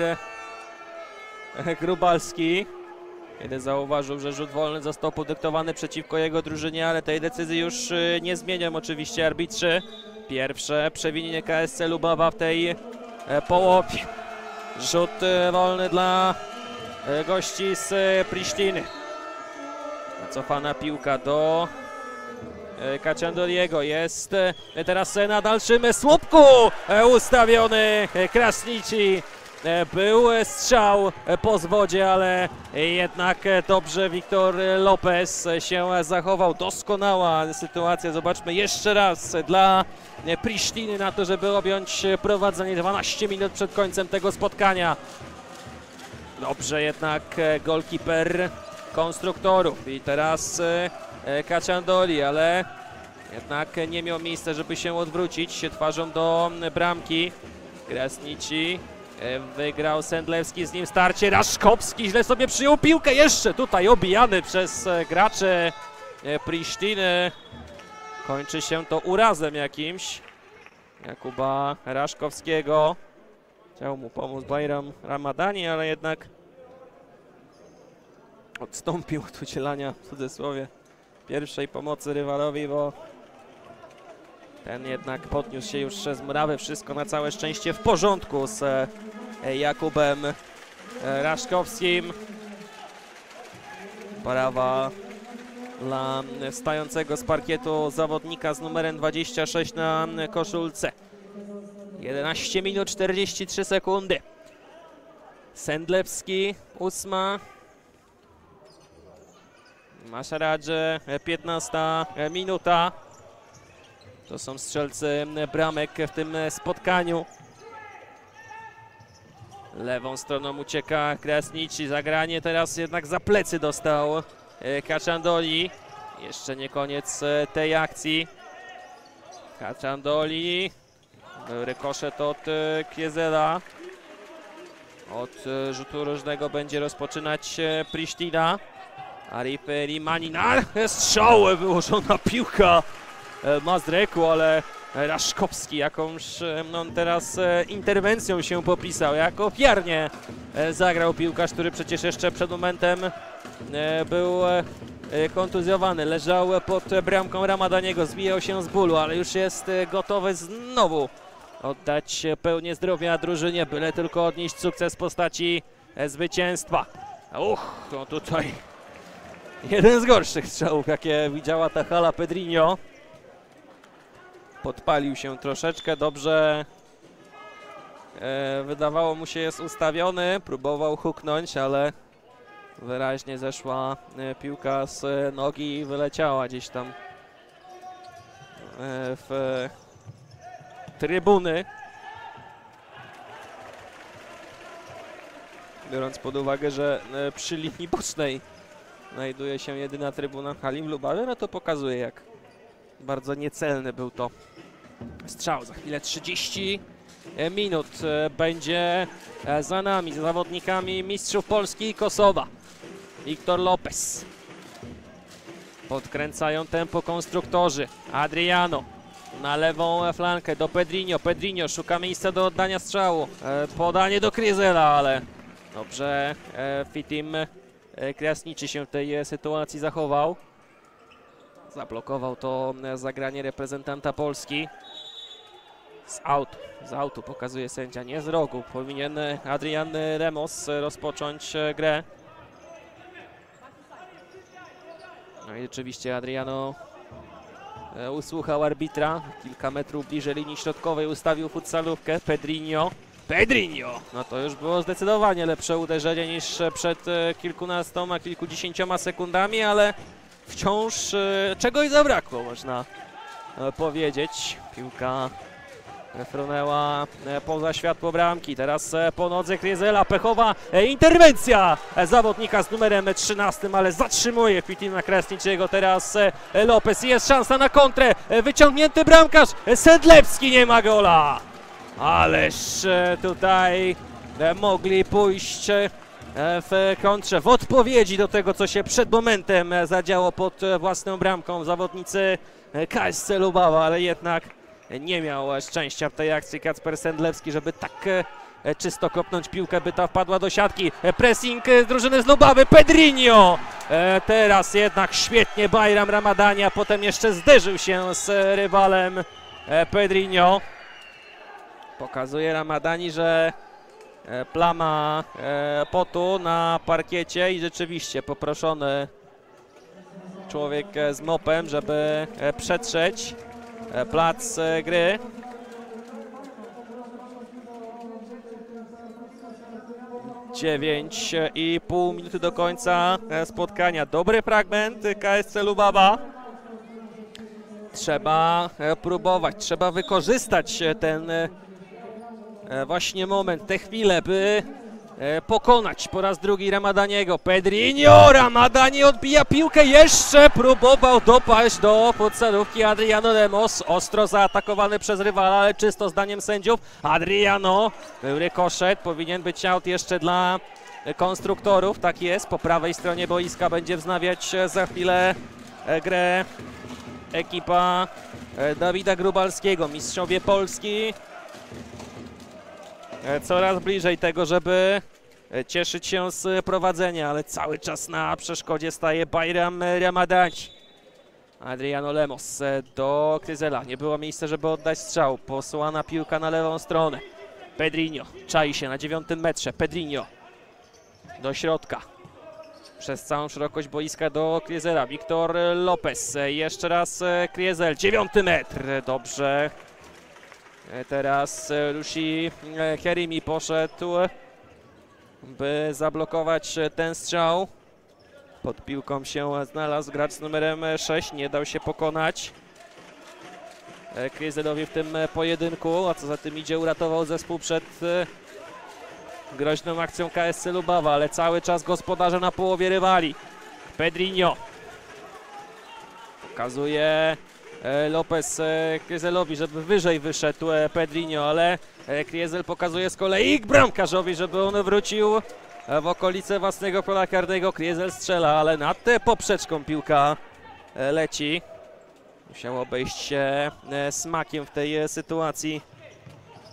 Grubalski, kiedy zauważył, że rzut wolny został podyktowany przeciwko jego drużynie, ale tej decyzji już nie zmienią oczywiście arbitrzy. Pierwsze przewinienie K S C Lubawa w tej połowie. Rzut wolny dla gości z Prištiny. Cofana piłka do Kaciandoliego. Jest teraz na dalszym słupku ustawiony Krasniqi. Był strzał po zwodzie, ale jednak dobrze Wiktor Lopez się zachował. Doskonała sytuacja. Zobaczmy jeszcze raz dla Prištiny na to, żeby objąć prowadzenie dwanaście minut przed końcem tego spotkania. Dobrze jednak golkiper konstruktorów i teraz Kaciandoli, ale jednak nie miał miejsca, żeby się odwrócić twarzą do bramki. Krasniqi wygrał Sendlewski, z nim starcie. Raszkowski źle sobie przyjął piłkę, jeszcze tutaj obijany przez graczy Prištiny. Kończy się to urazem jakimś Jakuba Raszkowskiego. Chciał mu pomóc Bajram Ramadani, ale jednak odstąpił od udzielania, w cudzysłowie, pierwszej pomocy rywalowi, bo ten jednak podniósł się już z murawy. Wszystko na całe szczęście w porządku z Jakubem Raszkowskim. Brawa dla stającego z parkietu zawodnika z numerem dwadzieścia sześć na koszulce. jedenaście minut czterdzieści trzy sekundy. Sendlewski, ósma. Masharadze, piętnasta minuta. To są strzelcy bramek w tym spotkaniu. Lewą stroną ucieka Krasniqi, zagranie teraz jednak za plecy dostał Kaciandoli. Jeszcze nie koniec tej akcji. Kaciandoli, rykoszet od Kriesela. Od rzutu rożnego będzie rozpoczynać Priština. Arif Rimaninar, strzał, wyłożona piłka Mazreku, ale Raszkowski jakąś no, teraz interwencją się popisał, jak ofiarnie zagrał piłkarz, który przecież jeszcze przed momentem był kontuzjowany, leżał pod bramką Ramadaniego, zwijał się z bólu, ale już jest gotowy znowu oddać pełnię zdrowia drużynie, byle tylko odnieść sukces w postaci zwycięstwa. Uch, no tutaj jeden z gorszych strzałów, jakie widziała ta hala. Pedrinho podpalił się troszeczkę, dobrze e, wydawało mu się, jest ustawiony, próbował huknąć, ale wyraźnie zeszła e, piłka z nogi i wyleciała gdzieś tam e, w trybuny. Biorąc pod uwagę, że e, przy linii bocznej znajduje się jedyna trybuna hali w Lubawie, no to pokazuje, jak bardzo niecelny był to strzał. Za chwilę trzydzieści minut będzie za nami, z zawodnikami mistrzów Polski i Kosowa. Wiktor Lopez. Podkręcają tempo konstruktorzy. Adriano na lewą flankę do Pedrinho. Pedrinho szuka miejsca do oddania strzału. Podanie do Kriezela, ale dobrze Fitim Krasniczy się w tej sytuacji zachował. Zablokował to zagranie reprezentanta Polski. Z autu, z autu pokazuje sędzia, nie z rogu. Powinien Adrian Remos rozpocząć grę. No i oczywiście Adriano usłuchał arbitra. Kilka metrów bliżej linii środkowej ustawił futsalówkę. Pedrinho. Pedrinho! No to już było zdecydowanie lepsze uderzenie niż przed kilkunastoma, kilkudziesięcioma sekundami, ale wciąż e, czegoś zabrakło, można e, powiedzieć. Piłka frunęła e, poza światło bramki. Teraz e, po nodze Kriezela. Pechowa e, interwencja e, zawodnika z numerem trzynastym, ale zatrzymuje Fitima Krasniczego. Teraz e, Lopez. Jest szansa na kontrę. E, wyciągnięty bramkarz. E, Sedlewski, nie ma gola. Ależ e, tutaj e, mogli pójść e, w kontrze, w odpowiedzi do tego, co się przed momentem zadziało pod własną bramką. Zawodnicy K S C Lubawa, ale jednak nie miał szczęścia w tej akcji Kacper Sedlewski, żeby tak czysto kopnąć piłkę, by ta wpadła do siatki. Pressing drużyny z Lubawy, Pedrinho! Teraz jednak świetnie Bajram Ramadani, a potem jeszcze zderzył się z rywalem. Pedrinho pokazuje Ramadani, że plama e, potu na parkiecie i rzeczywiście poproszony człowiek z mopem, żeby e, przetrzeć e, plac e, gry. dziewięć i pół minuty do końca spotkania. Dobry fragment K S C Lubawa. Trzeba e, próbować, trzeba wykorzystać ten e, właśnie moment, te chwile, by e, pokonać po raz drugi Ramadaniego. Pedrinho, Ramadani odbija piłkę, jeszcze próbował dopaść do futsalówki Adriano Lemos. Ostro zaatakowany przez rywala, ale czysto zdaniem sędziów. Adriano, był rykoszet, powinien być aut jeszcze dla konstruktorów. Tak jest, po prawej stronie boiska będzie wznawiać za chwilę e, grę ekipa e, Dawida Grubalskiego, mistrzowie Polski. Coraz bliżej tego, żeby cieszyć się z prowadzenia, ale cały czas na przeszkodzie staje Bajram Ramadani. Adriano Lemos do Kriezela. Nie było miejsca, żeby oddać strzał. Posłana piłka na lewą stronę. Pedrinho czai się na dziewiątym metrze. Pedrinho do środka. Przez całą szerokość boiska do Kriezela. Wiktor Lopez. Jeszcze raz Kriezel. Dziewiąty metr. Dobrze. Teraz Rushi Kerimi poszedł, by zablokować ten strzał. Pod piłką się znalazł gracz z numerem sześć, nie dał się pokonać Kriezelowi w tym pojedynku, a co za tym idzie, uratował zespół przed groźną akcją K S C Lubawa, ale cały czas gospodarze na połowie rywali. Pedrinho pokazuje Lopez Kriezelowi, żeby wyżej wyszedł Pedrinho, ale Kriezel pokazuje z kolei bramkarzowi, żeby on wrócił w okolice własnego pola karnego. Kriezel strzela, ale nad poprzeczką piłka leci. Musiał obejść się smakiem w tej sytuacji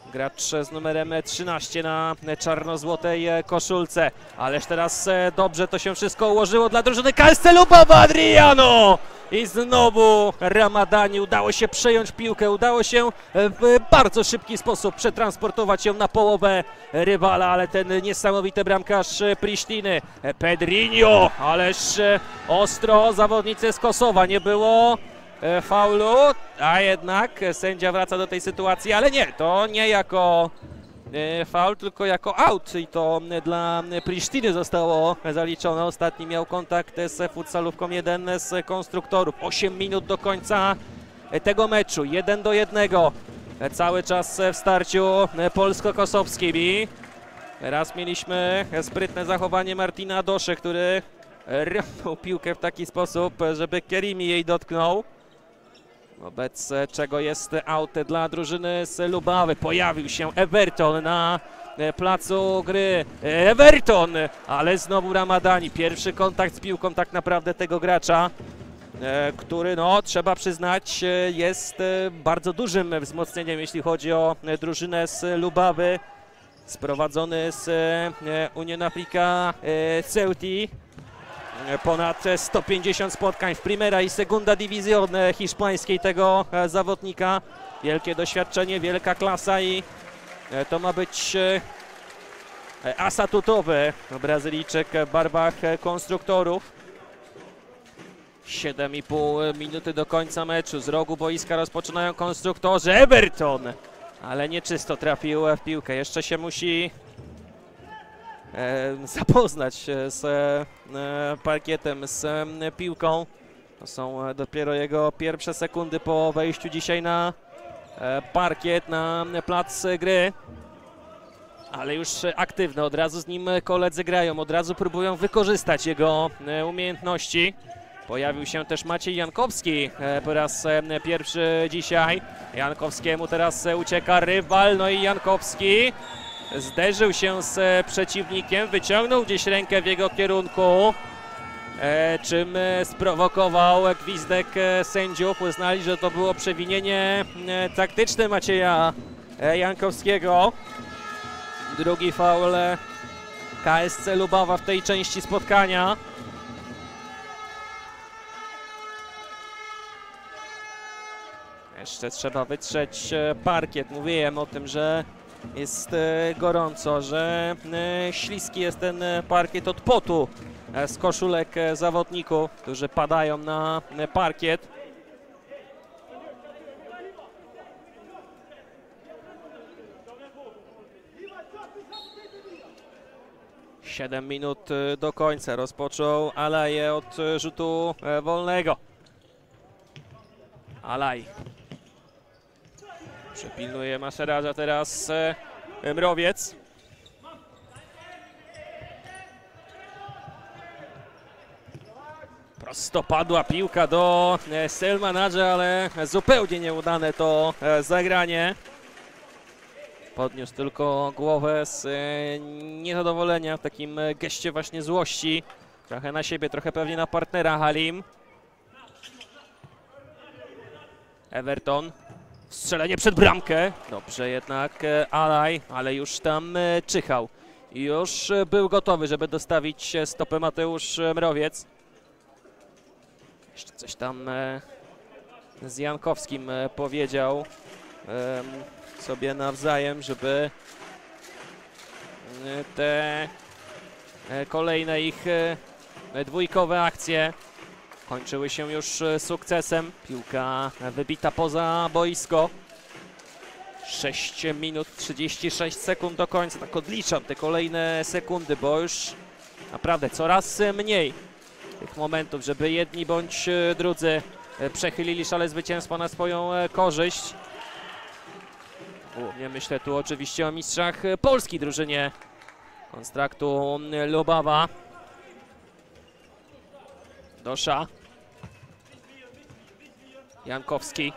gracz z numerem trzynaście na czarno-złotej koszulce. Ależ teraz dobrze to się wszystko ułożyło dla drużyny K S C Lubawa. Adriano! I znowu Ramadani udało się przejąć piłkę, udało się w bardzo szybki sposób przetransportować ją na połowę rywala, ale ten niesamowity bramkarz Prisztiny, Pedrinho, ależ ostro zawodnicy z Kosowa, nie było faulu, a jednak sędzia wraca do tej sytuacji, ale nie, to nie jako faul, tylko jako aut i to dla Prisztiny zostało zaliczone. Ostatni miał kontakt z futsalówką jeden z konstruktorów. osiem minut do końca tego meczu, jeden do jednego. Cały czas w starciu polsko-kosowskim i teraz mieliśmy sprytne zachowanie Martina Dosze, który rąbał piłkę w taki sposób, żeby Kerimi jej dotknął. Wobec czego jest aut dla drużyny z Lubawy. Pojawił się Everton na placu gry. Everton, ale znowu Ramadani. Pierwszy kontakt z piłką tak naprawdę tego gracza, który, no trzeba przyznać, jest bardzo dużym wzmocnieniem, jeśli chodzi o drużynę z Lubawy. Sprowadzony z Unión Africa Ceuti. Ponad sto pięćdziesiąt spotkań w Primera i Segunda División hiszpańskiej tego zawodnika. Wielkie doświadczenie, wielka klasa i to ma być asa tutowy, Brazylijczyk w barwach konstruktorów. siedem i pół minuty do końca meczu. Z rogu boiska rozpoczynają konstruktorzy. Everton, ale nieczysto trafił w piłkę. Jeszcze się musi zapoznać z parkietem, z piłką. To są dopiero jego pierwsze sekundy po wejściu dzisiaj na parkiet, na plac gry. Ale już aktywny, od razu z nim koledzy grają, od razu próbują wykorzystać jego umiejętności. Pojawił się też Maciej Jankowski po raz pierwszy dzisiaj. Jankowskiemu teraz ucieka rywal, no i Jankowski zderzył się z przeciwnikiem, wyciągnął gdzieś rękę w jego kierunku, e, czym sprowokował gwizdek sędziów. Uznali, że to było przewinienie e, taktyczne Macieja Jankowskiego. Drugi faul K S C Lubawa w tej części spotkania. Jeszcze trzeba wytrzeć parkiet. Mówiłem o tym, że jest gorąco, że śliski jest ten parkiet od potu z koszulek zawodników, którzy padają na parkiet. siedem minut do końca. Rozpoczął Alaje od rzutu wolnego. Alaj. Przepilnuje Maseraża teraz Mrowiec. Prostopadła piłka do Selmanadze, ale zupełnie nieudane to zagranie. Podniósł tylko głowę z niezadowolenia w takim geście właśnie złości. Trochę na siebie, trochę pewnie na partnera Halim. Everton. Strzelenie przed bramkę. Dobrze jednak Alaj, ale już tam czyhał. Już był gotowy, żeby dostawić stopę Mateusz Mrowiec. Jeszcze coś tam z Jankowskim powiedział sobie nawzajem, żeby te kolejne ich dwójkowe akcje kończyły się już sukcesem. Piłka wybita poza boisko. sześć minut trzydzieści sześć sekund do końca. Tak odliczam te kolejne sekundy, bo już naprawdę coraz mniej tych momentów, żeby jedni bądź drudzy przechylili szale zwycięstwa na swoją korzyść. Głównie myślę tu oczywiście o mistrzach Polski, drużynie Konstraktu Lubawa. Dosza. Jankowski.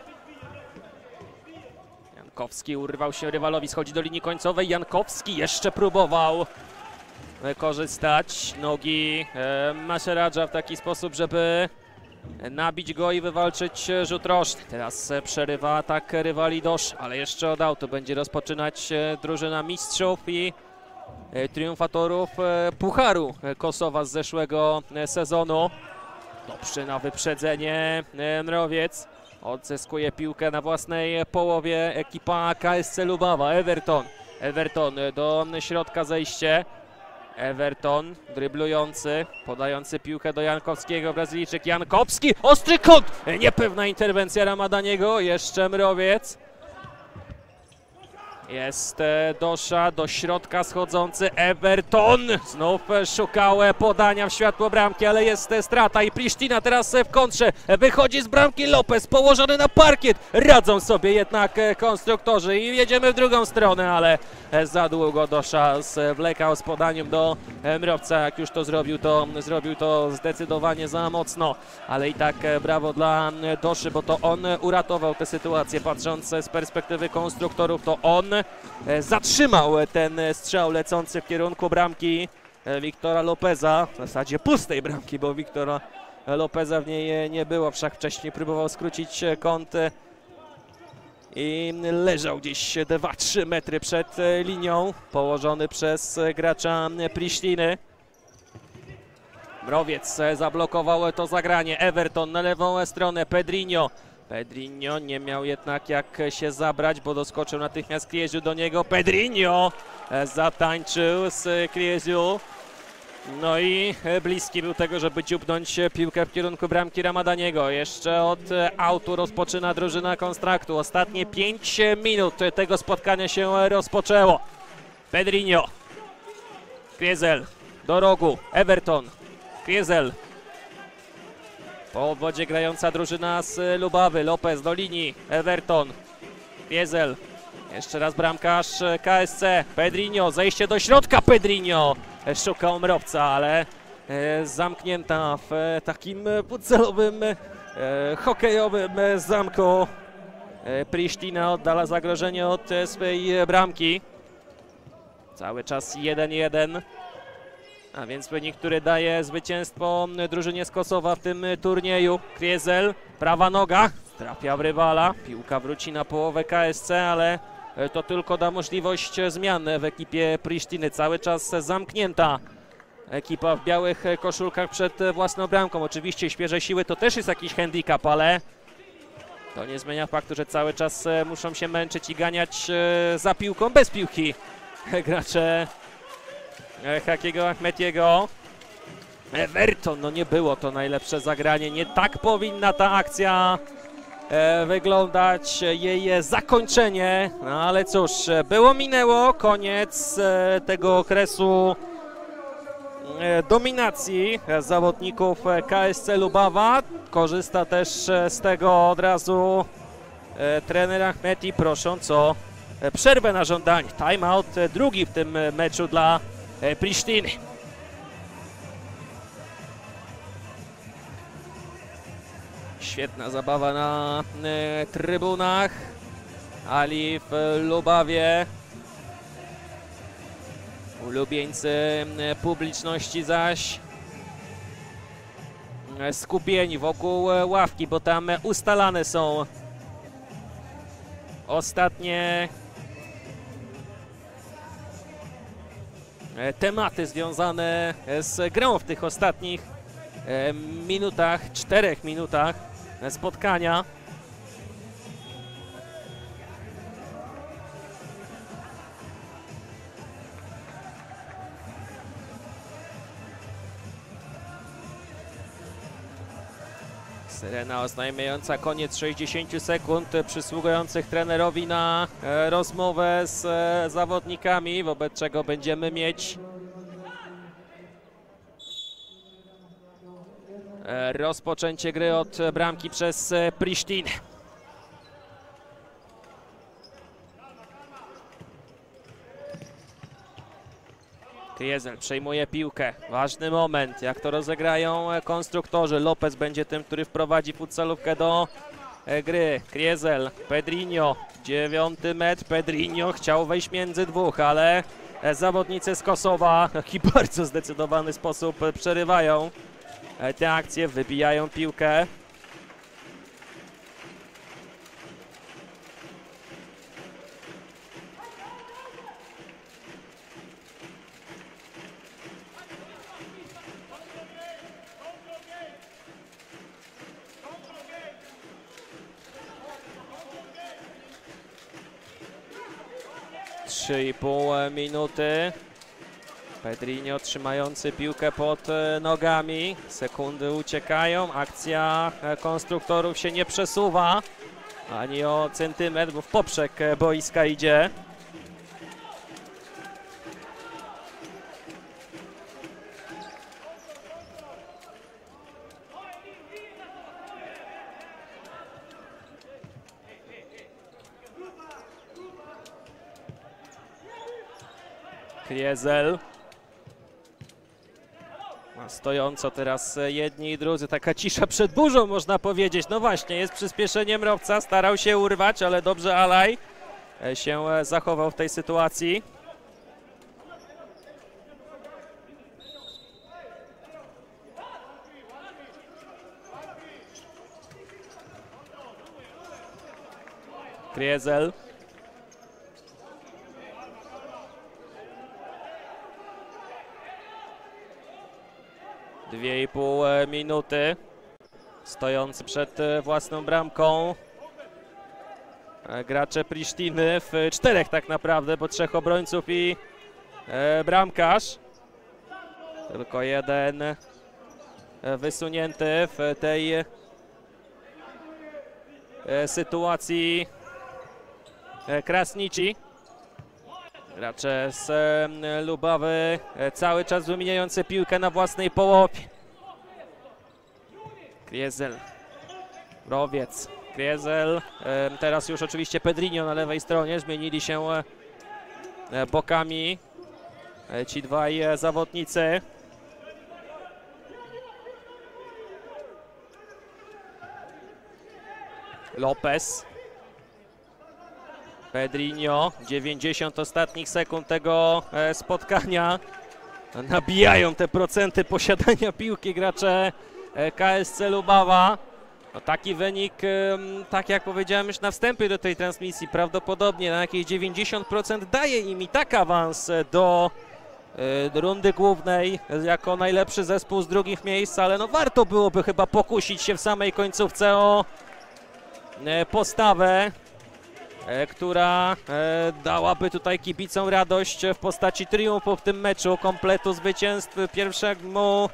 Jankowski urwał się rywalowi, schodzi do linii końcowej. Jankowski jeszcze próbował wykorzystać nogi e, Maseraża w taki sposób, żeby nabić go i wywalczyć rzut rożny. Teraz przerywa atak rywali Dosz, ale jeszcze od autu będzie rozpoczynać drużyna mistrzów i triumfatorów Pucharu Kosowa z zeszłego sezonu. Dobrze na wyprzedzenie Mrowiec. Odzyskuje piłkę na własnej połowie ekipa K S C Lubawa. Everton. Everton do środka zejście. Everton dryblujący, podający piłkę do Jankowskiego, Brazylijczyk Jankowski. Ostry kąt! Niepewna interwencja Ramadaniego. Jeszcze Mrowiec. Jest Dosza, do środka schodzący Everton. Znów szukał podania w światło bramki, ale jest strata i Pristina teraz w kontrze. Wychodzi z bramki Lopez, położony na parkiet. Radzą sobie jednak konstruktorzy i jedziemy w drugą stronę, ale za długo Dosza zwlekał z podaniem do Mrowca. Jak już to zrobił, to zrobił to zdecydowanie za mocno. Ale i tak brawo dla Doszy, bo to on uratował tę sytuację. Patrząc z perspektywy konstruktorów, to on zatrzymał ten strzał lecący w kierunku bramki Wiktora Lopeza. W zasadzie pustej bramki, bo Wiktora Lopeza w niej nie było. Wszak wcześniej próbował skrócić kąt i leżał gdzieś dwa trzy metry przed linią, położony przez gracza Pristiny. Mrowiec zablokował to zagranie. Everton na lewą stronę. Pedrinho. Pedrinho nie miał jednak jak się zabrać, bo doskoczył natychmiast Klieziu do niego. Pedrinho zatańczył z Klieziu. No i bliski był tego, żeby dziubnąć piłkę w kierunku bramki Ramadaniego. Jeszcze od autu rozpoczyna drużyna Konstraktu. Ostatnie pięć minut tego spotkania się rozpoczęło. Pedrinho. Kliezel do rogu. Everton. Kliezel. Po obwodzie grająca drużyna z Lubawy. Lopez do linii. Everton. Kliezel. Jeszcze raz bramkarz K S C. Pedrinho. Zejście do środka. Pedrinho. Szukał Mrowca, ale e, zamknięta w e, takim futsalowym, e, hokejowym zamku. E, Pristina oddala zagrożenie od e, swej bramki. Cały czas jeden jeden. A więc wynik, który daje zwycięstwo drużynie z Kosowa w tym turnieju. Kliezel, prawa noga, trafia w rywala. Piłka wróci na połowę K S C, ale to tylko da możliwość zmian w ekipie Pristiny. Cały czas zamknięta ekipa w białych koszulkach przed własną bramką. Oczywiście świeże siły to też jest jakiś handicap, ale to nie zmienia faktu, że cały czas muszą się męczyć i ganiać za piłką bez piłki gracze Hakiego Ahmetiego. Everton, no nie było to najlepsze zagranie, nie tak powinna ta akcja e, wyglądać, jej zakończenie, no ale cóż, było minęło, koniec e, tego okresu e, dominacji zawodników K S C Lubawa. Korzysta też z tego od razu e, trener Ahmeti, prosząc o przerwę na żądanie. Timeout drugi w tym meczu dla Pristiny. Świetna zabawa na e, trybunach. Ali w Lubawie. Ulubieńcy e, publiczności zaś e, skupieni wokół e, ławki, bo tam e, ustalane są ostatnie tematy związane z grą w tych ostatnich minutach, czterech minutach spotkania. Syrena oznajmiająca koniec sześćdziesięciu sekund przysługujących trenerowi na rozmowę z zawodnikami, wobec czego będziemy mieć rozpoczęcie gry od bramki przez Pristinę. Kliezel przejmuje piłkę. Ważny moment, jak to rozegrają konstruktorzy. Lopez będzie tym, który wprowadzi futsalówkę do gry. Kliezel, Pedrinho, dziewiąty metr. Pedrinho chciał wejść między dwóch, ale zawodnicy z Kosowa w taki bardzo zdecydowany sposób przerywają te akcje, wybijają piłkę. trzy i pół minuty. Pedrinho trzymający piłkę pod nogami. Sekundy uciekają. Akcja konstruktorów się nie przesuwa ani o centymetr, bo w poprzek boiska idzie. Kriezel. Stojąco teraz jedni i drudzy, taka cisza przed burzą można powiedzieć. No właśnie, jest przyspieszenie Mrowca, starał się urwać, ale dobrze Alaj się zachował w tej sytuacji. Kriezel. Dwie i pół minuty. Stojący przed własną bramką. Gracze Prisztiny w czterech tak naprawdę, bo trzech obrońców i bramkarz. Tylko jeden wysunięty w tej sytuacji Krasnici. Gracze z Lubawy cały czas wymieniający piłkę na własnej połowie. Kriezel, Mrowiec, Kriezel, teraz już oczywiście Pedrinho na lewej stronie, zmienili się bokami ci dwaj zawodnicy. Lopez. Pedrinho, dziewięćdziesiąt ostatnich sekund tego spotkania. Nabijają te procenty posiadania piłki gracze K S C Lubawa. No taki wynik, tak jak powiedziałem już na wstępie do tej transmisji, prawdopodobnie na jakieś dziewięćdziesiąt procent daje im i tak awans do, do rundy głównej jako najlepszy zespół z drugich miejsc, ale no warto byłoby chyba pokusić się w samej końcówce o postawę, która dałaby tutaj kibicom radość w postaci triumfu w tym meczu, kompletu zwycięstw, pierwszemu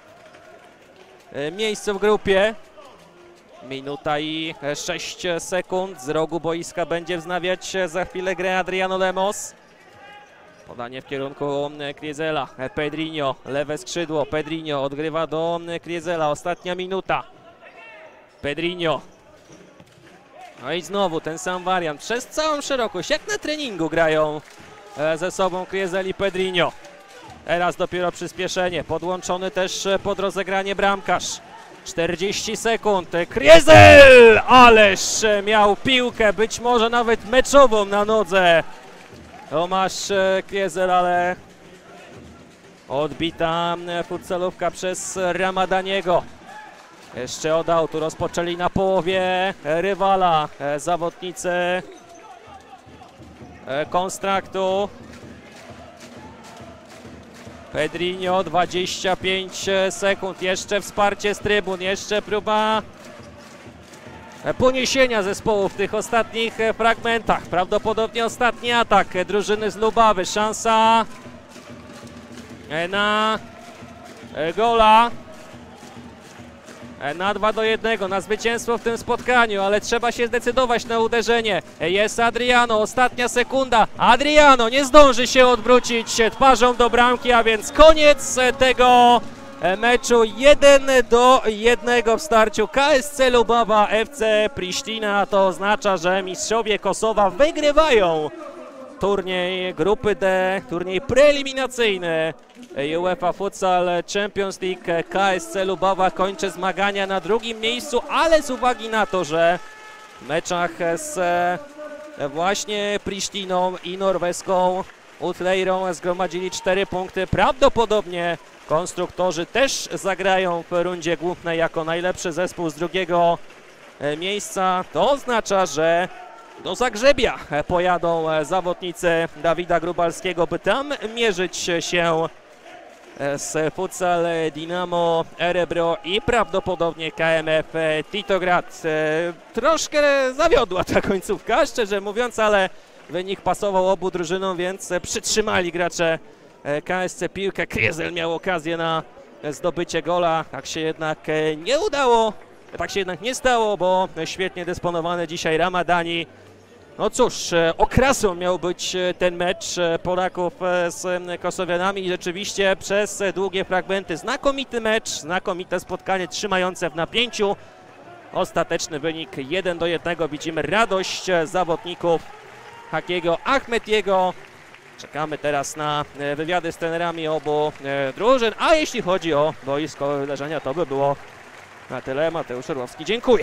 miejscu w grupie. Minuta i sześć sekund. Z rogu boiska będzie wznawiać za chwilę grę Adriano Lemos. Podanie w kierunku Kriezela. Pedrinho, lewe skrzydło. Pedrinho odgrywa do Kriezela. Ostatnia minuta. Pedrinho. No i znowu ten sam wariant. Przez całą szerokość, jak na treningu grają ze sobą Kriezel i Pedrinho. Teraz dopiero przyspieszenie. Podłączony też pod rozegranie bramkarz. czterdzieści sekund. Kriezel! Ależ miał piłkę, być może nawet meczową na nodze. Tomasz Kriezel, ale odbita futsalówka przez Ramadaniego. Jeszcze oddał, tu rozpoczęli na połowie rywala zawodnicy Konstraktu. Pedrinho, dwadzieścia pięć sekund, jeszcze wsparcie z trybun, jeszcze próba poniesienia zespołu w tych ostatnich fragmentach. Prawdopodobnie ostatni atak drużyny z Lubawy, szansa na gola. Na dwa do jednego, na zwycięstwo w tym spotkaniu, ale trzeba się zdecydować na uderzenie. Jest Adriano, ostatnia sekunda. Adriano nie zdąży się odwrócić twarzą do bramki, a więc koniec tego meczu. jeden do jednego w starciu K S C Lubawa F C Prisztina. To oznacza, że mistrzowie Kosowa wygrywają turniej grupy D, turniej preeliminacyjny UEFA Futsal Champions League. K S C Lubawa kończy zmagania na drugim miejscu, ale z uwagi na to, że w meczach z właśnie Prisztiną i norweską Utleirą zgromadzili cztery punkty, prawdopodobnie Konstruktorzy też zagrają w rundzie głównej jako najlepszy zespół z drugiego miejsca. To oznacza, że do Zagrzebia pojadą zawodnicy Dawida Grubalskiego, by tam mierzyć się z Futsal Dinamo Erebro i prawdopodobnie K M F Titograd. Troszkę zawiodła ta końcówka, szczerze mówiąc, ale wynik pasował obu drużynom, więc przytrzymali gracze K S C piłkę. Kriezel miał okazję na zdobycie gola, tak się jednak nie udało, tak się jednak nie stało, bo świetnie dysponowany dzisiaj Ramadani. No cóż, okrasą miał być ten mecz Polaków z Kosowianami i rzeczywiście przez długie fragmenty znakomity mecz, znakomite spotkanie trzymające w napięciu. Ostateczny wynik jeden do jednego. Widzimy radość zawodników Hakiego Ahmetiego. Czekamy teraz na wywiady z trenerami obu drużyn, a jeśli chodzi o boisko wydarzenia, to by było na tyle. Mateusz Orłowski, dziękuję.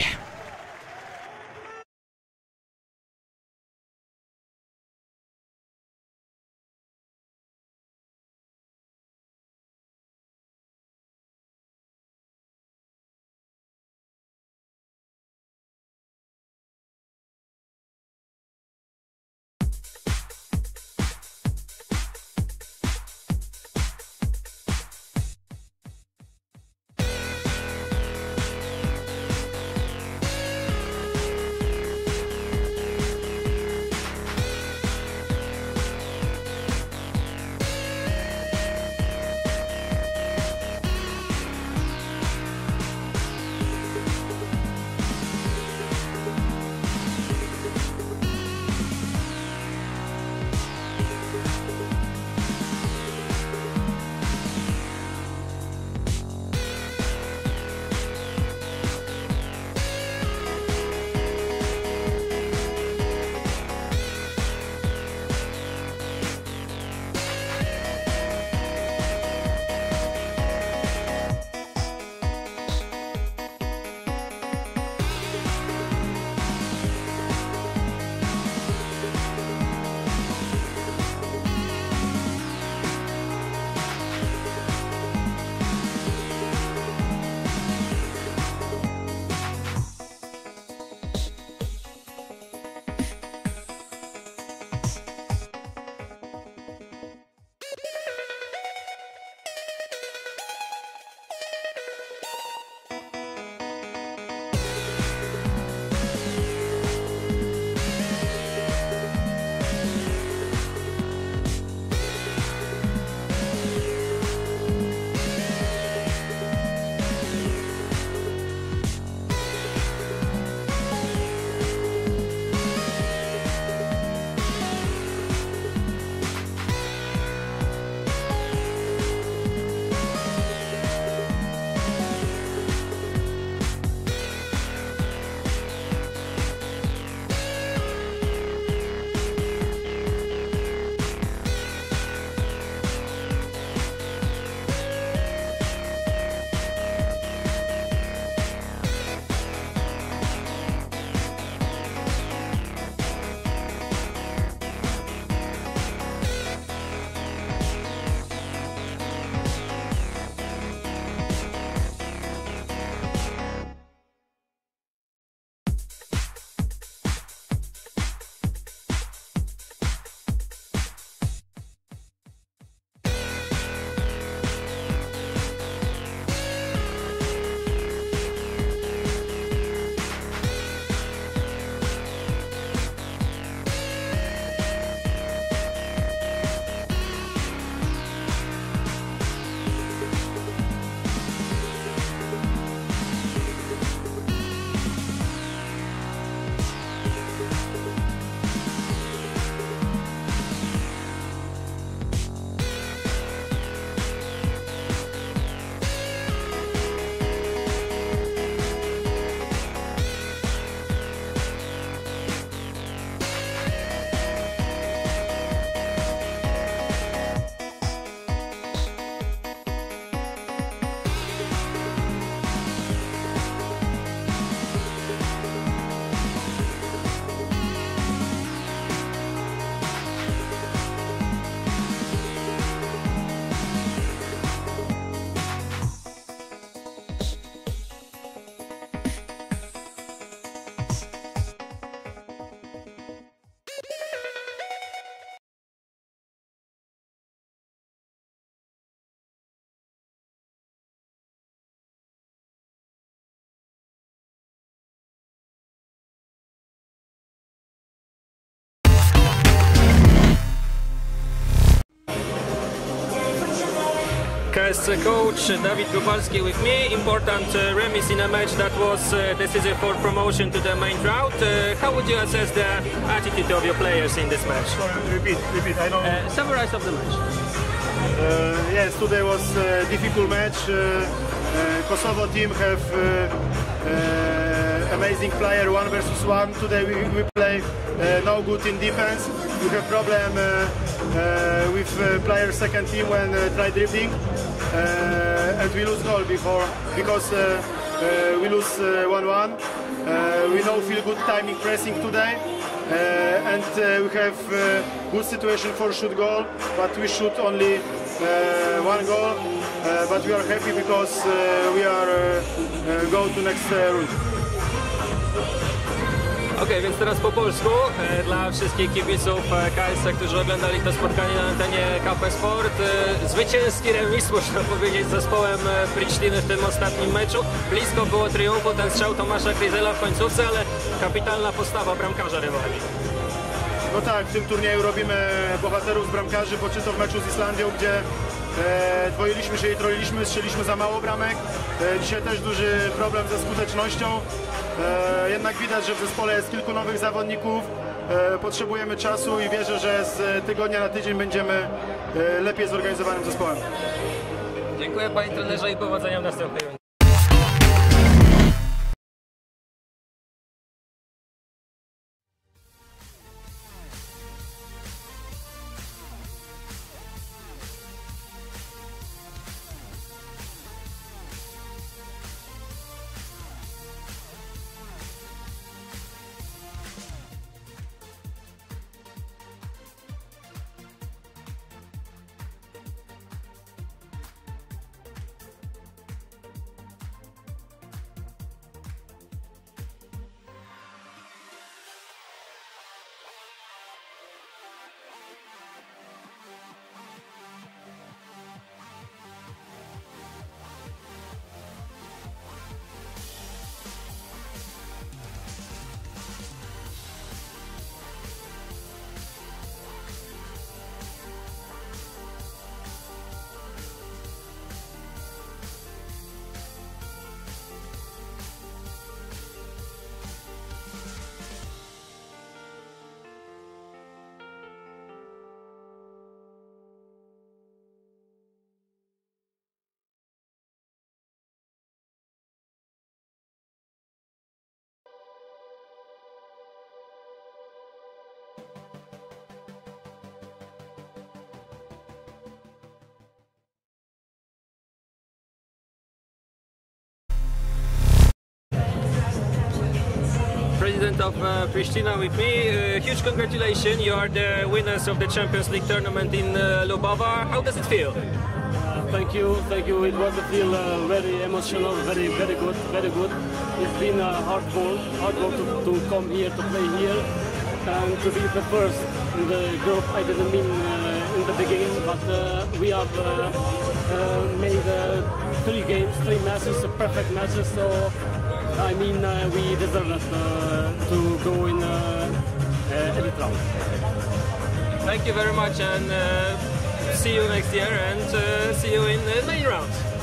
K S C coach Dawid Kowalski with me. Important uh, remis in a match that was uh, decisive for promotion to the main round. Uh, how would you assess the attitude of your players in this match? Sorry, repeat, repeat. I don't. Uh, summarize of the match. Uh, yes, today was a difficult match. Uh, uh, Kosovo team have uh, uh, amazing player one versus one. Today we, we play uh, no good in defense. We have problem uh, uh, with uh, player second team when uh, try dribbling, uh, and we lose goal before because uh, uh, we lose one one. Uh, uh, we don't feel good timing pressing today. Uh, and uh, we have uh, good situation for shoot goal, but we shoot only uh, one goal. Uh, but we are happy because uh, we are uh, uh, go to next uh, round. Ok, więc teraz po polsku e, dla wszystkich kibiców e, K S C, którzy oglądali to spotkanie na antenie K P Sport. E, zwycięski remis, można powiedzieć, z zespołem e, Prishtiny w tym ostatnim meczu. Blisko było triumfu, ten strzał Tomasza Krizela w końcówce, ale kapitalna postawa bramkarza rywali. No tak, w tym turnieju robimy bohaterów z bramkarzy, bo czy to w meczu z Islandią, gdzie e, dwoiliśmy się i troiliśmy, strzeliśmy za mało bramek. E, dzisiaj też duży problem ze skutecznością. E, jednak widać, że w zespole jest kilku nowych zawodników. E, potrzebujemy czasu i wierzę, że z tygodnia na tydzień będziemy e, lepiej zorganizowanym zespołem. Dziękuję panie trenerze i powodzenia w następnej rundzie. President of uh, Pristina with me. Uh, huge congratulations, you are the winners of the Champions League tournament in uh, Lubava. How does it feel? Uh, thank you, thank you. It was a feel uh, very emotional, very, very good, very good. It's been a hard work, hard work to, to come here, to play here, and to be the first in the group. I didn't mean uh, in the beginning, but uh, we have uh, uh, made uh, three games, three matches, perfect matches. So I mean, uh, we deserve it, uh, to go in uh, uh, elite round. Thank you very much, and uh, see you next year, and uh, see you in the main round.